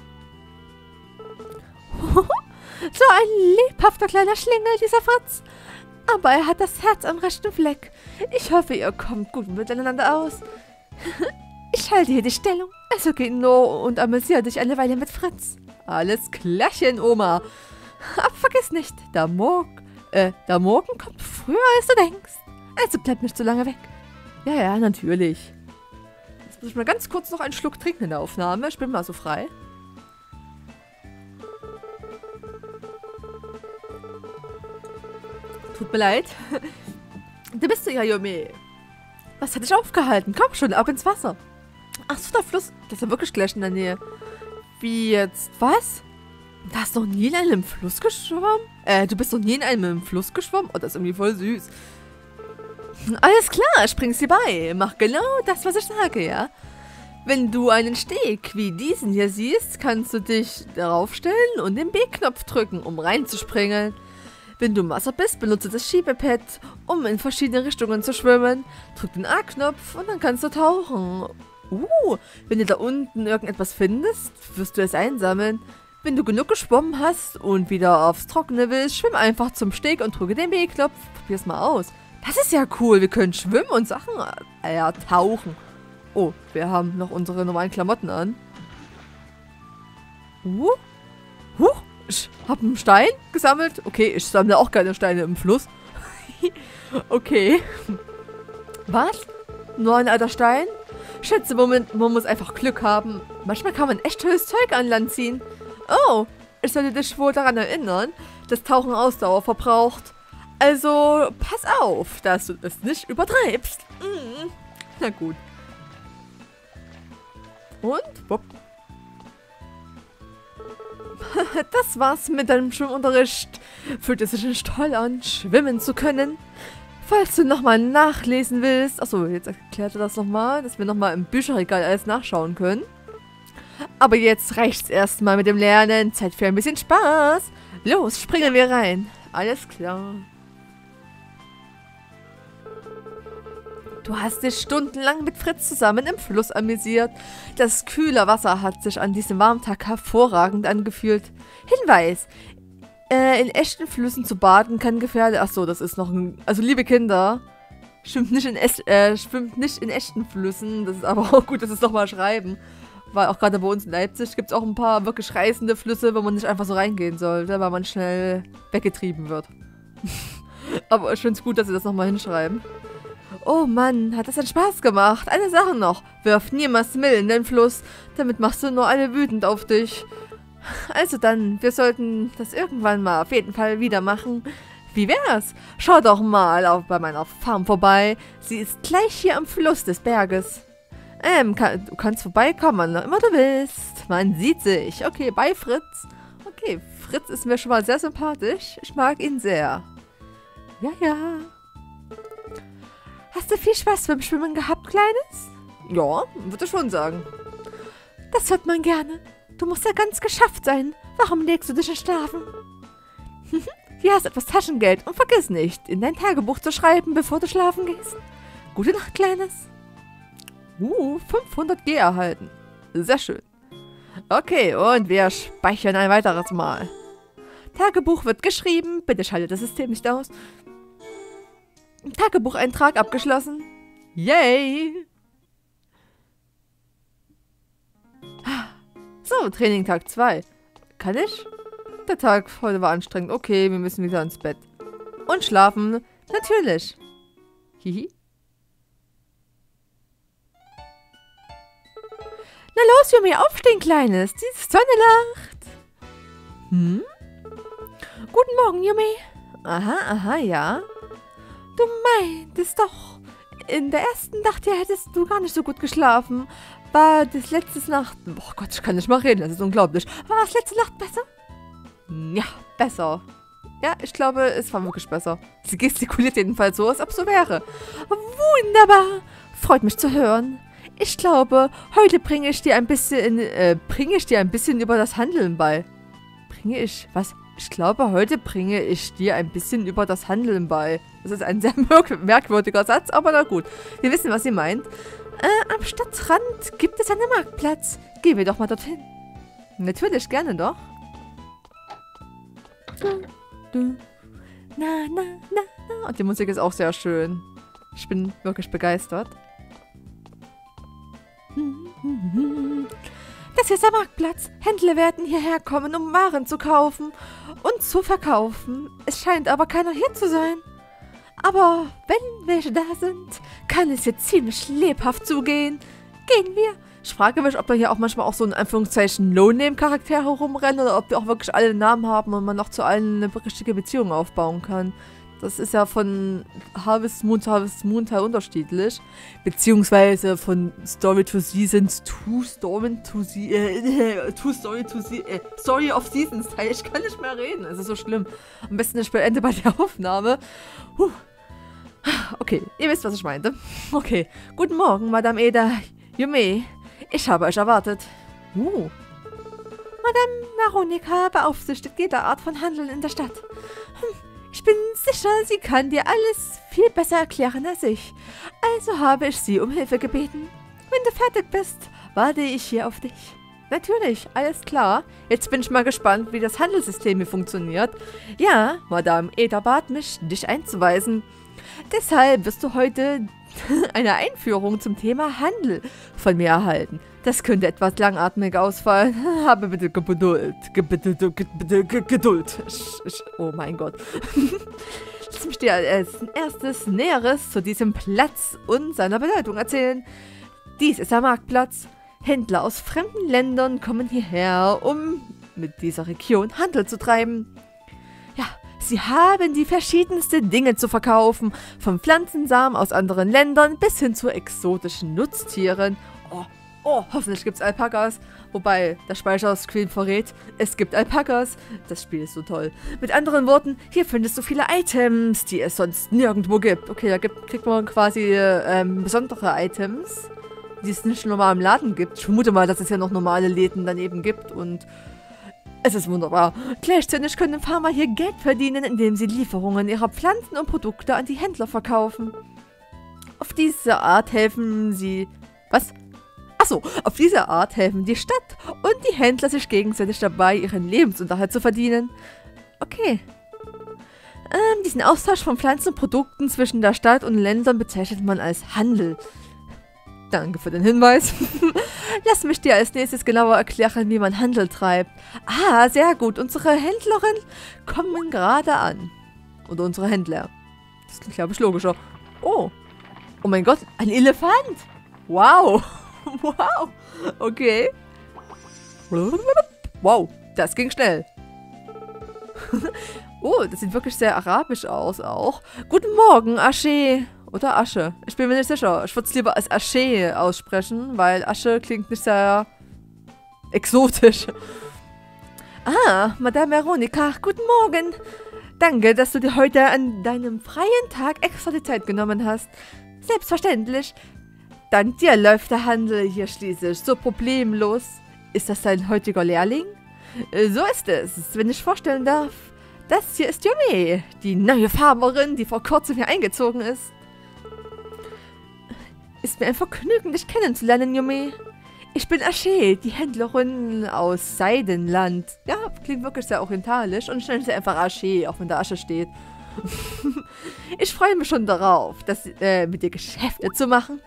So ein lebhafter kleiner Schlingel, dieser Fritz. Aber er hat das Herz am rechten Fleck. Ich hoffe, ihr kommt gut miteinander aus. Ich halte hier die Stellung. Also geh nur und amüsiere dich eine Weile mit Fritz. Alles klärchen, Oma. Aber vergiss nicht, der Morgen, äh, der Morgen kommt früher, als du denkst. Also bleib nicht so lange weg. Ja, ja, natürlich. Jetzt muss ich mal ganz kurz noch einen Schluck trinken in der Aufnahme. Ich bin mal so frei. Tut mir leid. Da bist du ja, Yumi. Was hat dich aufgehalten? Komm schon, ab ins Wasser. Ach so, der Fluss. Das ist ja wirklich gleich in der Nähe. Wie jetzt? Was? Da hast du noch nie in einem Fluss geschwommen? Äh, du bist noch nie in einem Fluss geschwommen? Oh, das ist irgendwie voll süß. Alles klar, ich bring's dir bei. Mach genau das, was ich sage, ja? Wenn du einen Steg wie diesen hier siehst, kannst du dich darauf stellen und den B-Knopf drücken, um reinzuspringen. Wenn du im Wasser bist, benutze das Schiebepad, um in verschiedene Richtungen zu schwimmen. Drück den A-Knopf und dann kannst du tauchen. Uh, wenn du da unten irgendetwas findest, wirst du es einsammeln. Wenn du genug geschwommen hast und wieder aufs Trockene willst, schwimm einfach zum Steg und drücke den B-Knopf. Probier's mal aus. Das ist ja cool, wir können schwimmen und Sachen äh, ja, tauchen. Oh, wir haben noch unsere normalen Klamotten an. Uh, huch, ich habe einen Stein gesammelt. Okay, ich sammle auch keine Steine im Fluss. Okay. Was? Nur ein alter Stein? Schätze, Moment, man muss einfach Glück haben. Manchmal kann man echt tolles Zeug an Land ziehen. Oh, ich sollte dich wohl daran erinnern, dass Tauchen Ausdauer verbraucht. Also, pass auf, dass du es nicht übertreibst. Mm. Na gut. Und? Wupp. Das war's mit deinem Schwimmunterricht. Fühlt es sich nicht toll an, schwimmen zu können? Falls du nochmal nachlesen willst. Achso, jetzt erklärt er das nochmal, dass wir nochmal im Bücherregal alles nachschauen können. Aber jetzt reicht's erstmal mit dem Lernen. Zeit für ein bisschen Spaß. Los, springen wir rein. Alles klar. Du hast dich stundenlang mit Fritz zusammen im Fluss amüsiert. Das kühle Wasser hat sich an diesem warmen Tag hervorragend angefühlt. Hinweis: äh, in echten Flüssen zu baden kann gefährlich... Achso, das ist noch ein... Also, liebe Kinder, schwimmt nicht in, es äh, schwimmt nicht in echten Flüssen. Das ist aber auch gut, dass es nochmal schreiben. Weil auch gerade bei uns in Leipzig gibt es auch ein paar wirklich reißende Flüsse, wo man nicht einfach so reingehen sollte, weil man schnell weggetrieben wird. Aber ich finde es gut, dass sie das nochmal hinschreiben. Oh Mann, hat das einen Spaß gemacht. Eine Sache noch. Wirf niemals Müll in den Fluss. Damit machst du nur alle wütend auf dich. Also dann, wir sollten das irgendwann mal auf jeden Fall wieder machen. Wie wär's? Schau doch mal auf, bei meiner Farm vorbei. Sie ist gleich hier am Fluss des Berges. Ähm, kann, du kannst vorbeikommen, wann immer du willst. Man sieht sich. Okay, bye Fritz. Okay, Fritz ist mir schon mal sehr sympathisch. Ich mag ihn sehr. Ja, ja. Hast du viel Spaß beim Schwimmen gehabt, Kleines? Ja, würde ich schon sagen. Das hört man gerne. Du musst ja ganz geschafft sein. Warum legst du dich nicht schlafen? Hier hast du etwas Taschengeld und vergiss nicht, in dein Tagebuch zu schreiben, bevor du schlafen gehst. Gute Nacht, Kleines. Uh, fünfhundert G erhalten. Sehr schön. Okay, und wir speichern ein weiteres Mal. Tagebuch wird geschrieben. Bitte schalte das System nicht aus. Tagebucheintrag abgeschlossen. Yay! So, Training Tag zwei. Kann ich? Der Tag heute war anstrengend. Okay, wir müssen wieder ins Bett. Und schlafen. Natürlich. Hihi. Na los, Yumi, aufstehen, Kleines. Die Sonne lacht. Hm? Guten Morgen, Yumi. Aha, aha, ja. Du meintest doch, in der ersten Nacht hier hättest du gar nicht so gut geschlafen. War das letzte Nacht... Oh Gott, ich kann nicht mal reden, das ist unglaublich. War das letzte Nacht besser? Ja, besser. Ja, ich glaube, es war wirklich besser. Sie gestikuliert jedenfalls so, als ob so wäre. Wunderbar. Freut mich zu hören. Ich glaube, heute bringe ich dir ein bisschen... Äh, bringe ich dir ein bisschen über das Handeln bei. Bringe ich... Was? Ich glaube, heute bringe ich dir ein bisschen über das Handeln bei. Das ist ein sehr merkwürdiger Satz, aber na gut. Wir wissen, was sie meint. Äh, am Stadtrand gibt es einen Marktplatz. Gehen wir doch mal dorthin. Natürlich, gerne doch. Du, du. Na, na, na, na. Und die Musik ist auch sehr schön. Ich bin wirklich begeistert. Das hier ist der Marktplatz. Händler werden hierher kommen, um Waren zu kaufen und zu verkaufen. Es scheint aber keiner hier zu sein. Aber wenn welche da sind, kann es hier ziemlich lebhaft zugehen. Gehen wir. Ich frage mich, ob da hier auch manchmal auch so in Anführungszeichen No-Name-Charaktere herumrennen oder ob die auch wirklich alle Namen haben und man noch zu allen eine richtige Beziehung aufbauen kann. Das ist ja von Harvest Moon zu Harvest Moon Teil unterschiedlich. Beziehungsweise von Story to Seasons to Story to Se äh, to Story to Se äh, Story of Seasons Teil. Ich kann nicht mehr reden. Es ist so schlimm. Am besten ich beende bei der Aufnahme. Puh. Okay, ihr wisst, was ich meinte. Okay. Guten Morgen, Madame Eda Yume. Ich habe euch erwartet. Uh. Madame Veronika beaufsichtigt jede Art von Handeln in der Stadt. Hm, ich bin sicher, sie kann dir alles viel besser erklären als ich. Also habe ich sie um Hilfe gebeten. Wenn du fertig bist, warte ich hier auf dich. Natürlich, alles klar. Jetzt bin ich mal gespannt, wie das Handelssystem hier funktioniert. Ja, Madame Eder bat mich, dich einzuweisen. Deshalb wirst du heute eine Einführung zum Thema Handel von mir erhalten. Das könnte etwas langatmig ausfallen. Habe bitte Geduld. Bitte Geduld. Oh mein Gott. Lass mich dir als erstes Näheres zu diesem Platz und seiner Bedeutung erzählen. Dies ist der Marktplatz. Händler aus fremden Ländern kommen hierher, um mit dieser Region Handel zu treiben. Ja, sie haben die verschiedensten Dinge zu verkaufen, von Pflanzensamen aus anderen Ländern bis hin zu exotischen Nutztieren. Oh, oh, hoffentlich gibt es Alpakas. Wobei, der Speicherscreen verrät, es gibt Alpakas. Das Spiel ist so toll. Mit anderen Worten, hier findest du viele Items, die es sonst nirgendwo gibt. Okay, da gibt, kriegt man quasi ähm, besondere Items, die es nicht normal im Laden gibt. Ich vermute mal, dass es ja noch normale Läden daneben gibt und es ist wunderbar. Gleichzeitig können Farmer hier Geld verdienen, indem sie Lieferungen ihrer Pflanzen und Produkte an die Händler verkaufen. Auf diese Art helfen sie... Was? Achso, auf diese Art helfen die Stadt und die Händler sich gegenseitig dabei, ihren Lebensunterhalt zu verdienen. Okay. Ähm, diesen Austausch von Pflanzen und Produkten zwischen der Stadt und Ländern bezeichnet man als Handel. Danke für den Hinweis. Lass mich dir als nächstes genauer erklären, wie man Handel treibt. Ah, sehr gut. Unsere Händlerinnen kommen gerade an. Oder unsere Händler. Das klingt, glaube ich, logischer. Oh. Oh mein Gott, ein Elefant. Wow. Wow. Okay. Wow, das ging schnell. Oh, das sieht wirklich sehr arabisch aus auch. Guten Morgen, Asche. Oder Asche. Ich bin mir nicht sicher. Ich würde es lieber als Asche aussprechen, weil Asche klingt nicht sehr exotisch. Ah, Madame Veronika, guten Morgen. Danke, dass du dir heute an deinem freien Tag extra die Zeit genommen hast. Selbstverständlich. Dank dir läuft der Handel hier schließlich so problemlos. Ist das dein heutiger Lehrling? So ist es, wenn ich vorstellen darf. Das hier ist Yume, die neue Farmerin, die vor kurzem hier eingezogen ist. Ist mir ein Vergnügen, dich kennenzulernen, Yume. Ich bin Asche, die Händlerin aus Seidenland. Ja, klingt wirklich sehr orientalisch und ich nenne sie einfach Asche, auch wenn da Asche steht. Ich freue mich schon darauf, das, äh, mit dir Geschäfte zu machen.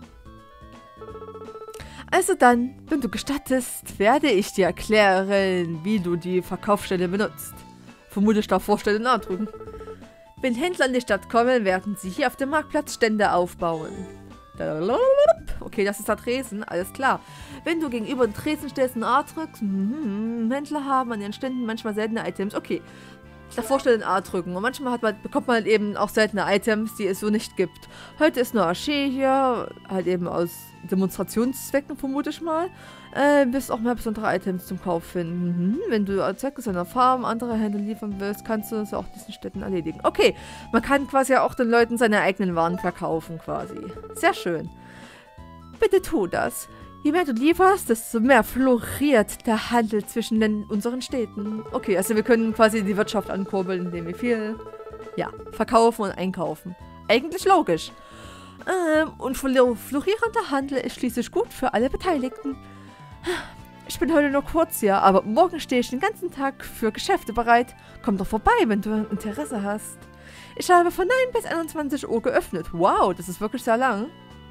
Also dann, wenn du gestattest, werde ich dir erklären, wie du die Verkaufsstelle benutzt. Vermutlich darf Vorstelle nachdrücken. Wenn Händler in die Stadt kommen, werden sie hier auf dem Marktplatz Stände aufbauen. Okay, das ist der Tresen, alles klar. Wenn du gegenüber den Tresen stehst und A drückst, mm, Händler haben an ihren Ständen manchmal seltene Items. Okay, davor stellen A drücken. Und manchmal hat man, bekommt man eben auch seltene Items, die es so nicht gibt. Heute ist nur Asche hier, halt eben aus Demonstrationszwecken, vermute ich mal. Äh, wirst auch mehr besondere Items zum Kauf finden. Mhm. Wenn du Erzeugnisse einer Farm andere Händler liefern willst, kannst du das auch diesen Städten erledigen. Okay, man kann quasi auch den Leuten seine eigenen Waren verkaufen, quasi. Sehr schön. Bitte tu das. Je mehr du lieferst, desto mehr floriert der Handel zwischen den, unseren Städten. Okay, also wir können quasi die Wirtschaft ankurbeln, indem wir viel, ja, verkaufen und einkaufen. Eigentlich logisch. Ähm, und florierender Handel ist schließlich gut für alle Beteiligten. Ich bin heute nur kurz hier, aber morgen stehe ich den ganzen Tag für Geschäfte bereit. Komm doch vorbei, wenn du Interesse hast. Ich habe von neun bis einundzwanzig Uhr geöffnet. Wow, das ist wirklich sehr lang.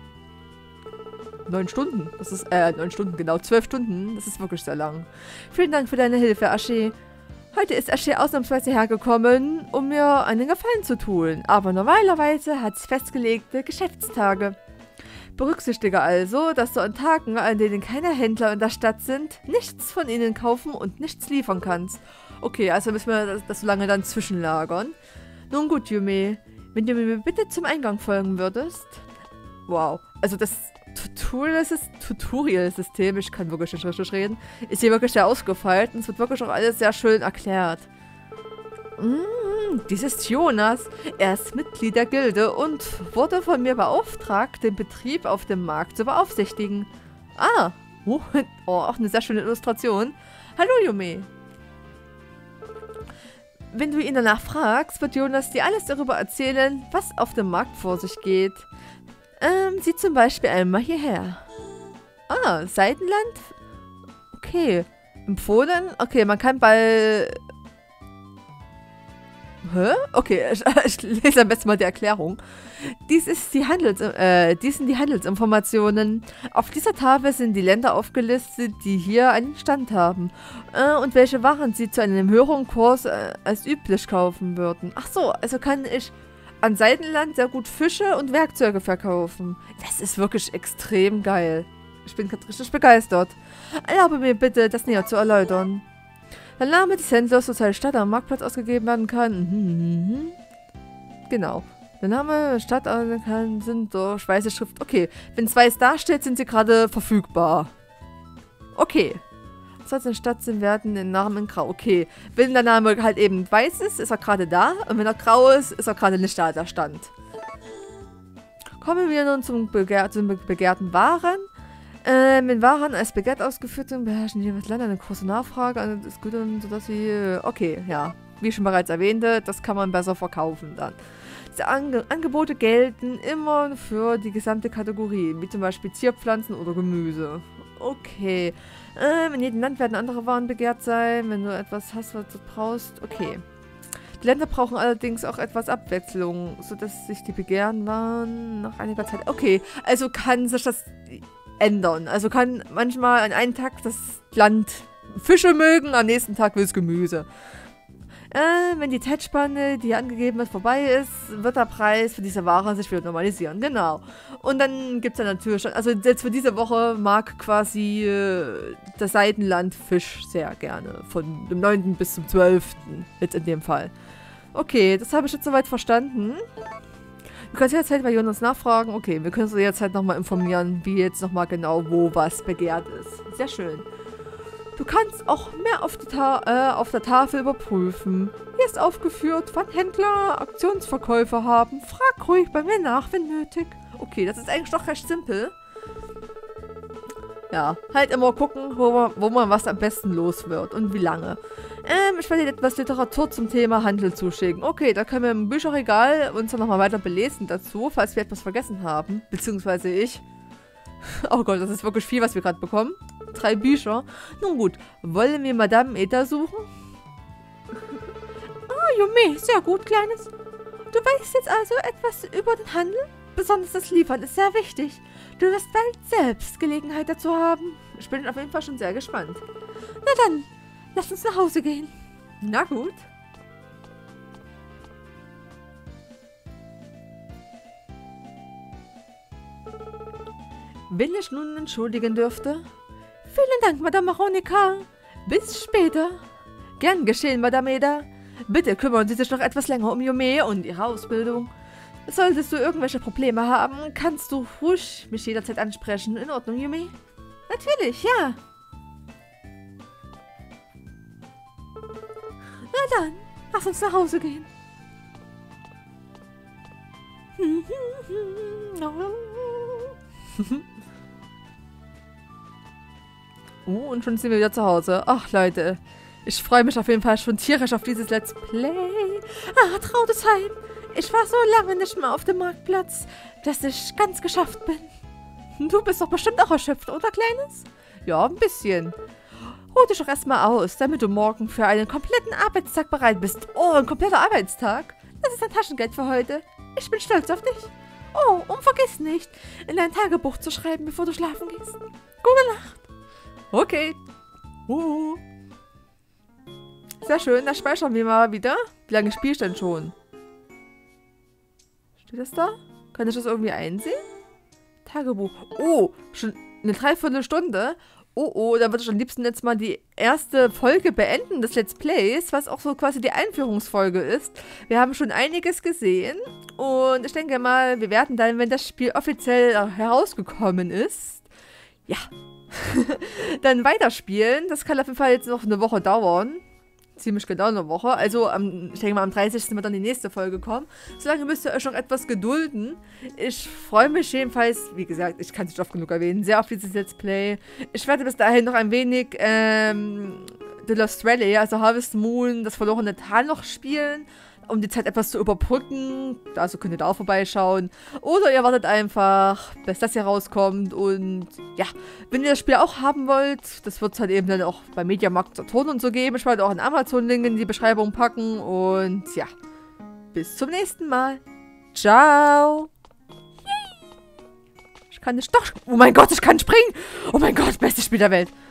Neun Stunden. Das ist, äh, neun Stunden, genau. Zwölf Stunden. Das ist wirklich sehr lang. Vielen Dank für deine Hilfe, Asche. Heute ist Asche ausnahmsweise hergekommen, um mir einen Gefallen zu tun. Aber normalerweise hat sie festgelegte Geschäftstage. Berücksichtige also, dass du an Tagen, an denen keine Händler in der Stadt sind, nichts von ihnen kaufen und nichts liefern kannst. Okay, also müssen wir das, das so lange dann zwischenlagern. Nun gut, Yume. Wenn du mir bitte zum Eingang folgen würdest. Wow. Also das Tutorial-System, ich kann wirklich nicht richtig reden, ist hier wirklich sehr ausgefeilt und es wird wirklich auch alles sehr schön erklärt. Mm, dies ist Jonas. Er ist Mitglied der Gilde und wurde von mir beauftragt, den Betrieb auf dem Markt zu beaufsichtigen. Ah, Oh, oh, auch eine sehr schöne Illustration. Hallo, Yume. Wenn du ihn danach fragst, wird Jonas dir alles darüber erzählen, was auf dem Markt vor sich geht. Ähm, sieh zum Beispiel einmal hierher. Ah, Seitenland? Okay. Empfohlen? Okay, man kann bei... Hä? Okay, ich, ich lese am besten mal die Erklärung. Dies, ist die Handels, äh, dies sind die Handelsinformationen. Auf dieser Tafel sind die Länder aufgelistet, die hier einen Stand haben. Äh, und welche Waren sie zu einem höheren Kurs äh, als üblich kaufen würden. Ach so, also kann ich an Seitenland sehr gut Fische und Werkzeuge verkaufen. Das ist wirklich extrem geil. Ich bin gerade richtig begeistert. Erlaube mir bitte, das näher zu erläutern. Der Name des Händlers soll Stadt am Marktplatz ausgegeben werden kann. Mhm. Genau. Der Name der Stadt kann sind durch weiße Schrift. Okay. Wenn es weiß dasteht, sind sie gerade verfügbar. Okay. Soll es eine Stadt sind, werden den Namen in grau. Okay. Wenn der Name halt eben weiß ist, ist er gerade da. Und wenn er grau ist, ist er gerade nicht da, der Stand. Kommen wir nun zum, Begehr zum begehrten Waren. Ähm, wenn Waren als begehrt ausgeführt sind, beherrschen die Länder eine große Nachfrage an das Gut, sodass sie... Okay, ja. Wie ich schon bereits erwähnte, das kann man besser verkaufen dann. Diese Ange Angebote gelten immer für die gesamte Kategorie, wie zum Beispiel Zierpflanzen oder Gemüse. Okay. Ähm, in jedem Land werden andere Waren begehrt sein, wenn du etwas hast, was du brauchst. Okay. Die Länder brauchen allerdings auch etwas Abwechslung, sodass sich die begehrten Waren nach einiger Zeit... Okay, also kann sich das... ändern. Also kann manchmal an einem Tag das Land Fische mögen, am nächsten Tag will es Gemüse. Äh, wenn die Zeitspanne, die hier angegeben wird, vorbei ist, wird der Preis für diese Ware sich wieder normalisieren. Genau. Und dann gibt es dann natürlich schon, also jetzt für diese Woche mag quasi äh, das Seitenland Fisch sehr gerne. Von dem neunten bis zum zwölften jetzt in dem Fall. Okay, das habe ich jetzt soweit verstanden. Du kannst jederzeit bei Jonas nachfragen. Okay, wir können uns jederzeit nochmal informieren, wie jetzt nochmal genau wo was begehrt ist. Sehr schön. Du kannst auch mehr auf, die Ta äh, auf der Tafel überprüfen. Hier ist aufgeführt, wann Händler Aktionsverkäufe haben. Frag ruhig bei mir nach, wenn nötig. Okay, das ist eigentlich doch recht simpel. Ja, halt immer gucken, wo man, wo man was am besten los wird und wie lange. Ähm, ich werde dir etwas Literatur zum Thema Handel zuschicken. Okay, da können wir im Bücherregal uns dann nochmal weiter belesen dazu, falls wir etwas vergessen haben. Beziehungsweise ich. Oh Gott, das ist wirklich viel, was wir gerade bekommen. Drei Bücher. Nun gut, wollen wir Madame Eta suchen? Ah, Yume, sehr gut, Kleines. Du weißt jetzt also etwas über den Handel? Besonders das Liefern ist sehr wichtig. Du wirst bald selbst Gelegenheit dazu haben. Ich bin auf jeden Fall schon sehr gespannt. Na dann, lass uns nach Hause gehen. Na gut. Wenn ich nun entschuldigen dürfte? Vielen Dank, Madame Veronica. Bis später. Gern geschehen, Madame Eda. Bitte kümmern Sie sich noch etwas länger um Yume und ihre Ausbildung. Solltest du irgendwelche Probleme haben, kannst du ruhig mich jederzeit ansprechen. In Ordnung, Yume? Natürlich, ja. Na dann, lass uns nach Hause gehen. Oh, und schon sind wir wieder zu Hause. Ach, Leute. Ich freue mich auf jeden Fall schon tierisch auf dieses Let's Play. Ah, Traudesheim. Ich war so lange nicht mehr auf dem Marktplatz, dass ich ganz geschafft bin. Du bist doch bestimmt auch erschöpft, oder, Kleines? Ja, ein bisschen. Ruh dich doch erstmal aus, damit du morgen für einen kompletten Arbeitstag bereit bist. Oh, ein kompletter Arbeitstag? Das ist dein Taschengeld für heute. Ich bin stolz auf dich. Oh, und vergiss nicht, in dein Tagebuch zu schreiben, bevor du schlafen gehst. Gute Nacht. Okay. Uh. Sehr schön, da speichern wir mal wieder. Wie lange spiele ich denn schon? Steht das da? Kann ich das irgendwie einsehen? Tagebuch. Oh, schon eine Dreiviertelstunde. Oh, oh, da würde ich am liebsten jetzt mal die erste Folge beenden des Let's Plays, was auch so quasi die Einführungsfolge ist. Wir haben schon einiges gesehen und ich denke mal, wir werden dann, wenn das Spiel offiziell herausgekommen ist, ja, dann weiterspielen. Das kann auf jeden Fall jetzt noch eine Woche dauern. ziemlich genau eine Woche. Also am, ich denke mal am dreißigsten wird dann die nächste Folge kommen. Solange müsst ihr euch noch etwas gedulden. Ich freue mich jedenfalls, wie gesagt, ich kann es nicht oft genug erwähnen, sehr auf dieses Let's Play. Ich werde bis dahin noch ein wenig ähm, The Lost Valley, also Harvest Moon, das verlorene Tal noch spielen, um die Zeit etwas zu überbrücken. Also könnt ihr da auch vorbeischauen. Oder ihr wartet einfach, bis das hier rauskommt. Und ja, wenn ihr das Spiel auch haben wollt, das wird es halt eben dann auch bei Mediamarkt, Saturn und so geben. Ich werde auch einen Amazon-Link in die Beschreibung packen. Und ja, bis zum nächsten Mal. Ciao. Ich kann nicht doch. Oh mein Gott, ich kann springen. Oh mein Gott, bestes Spiel der Welt.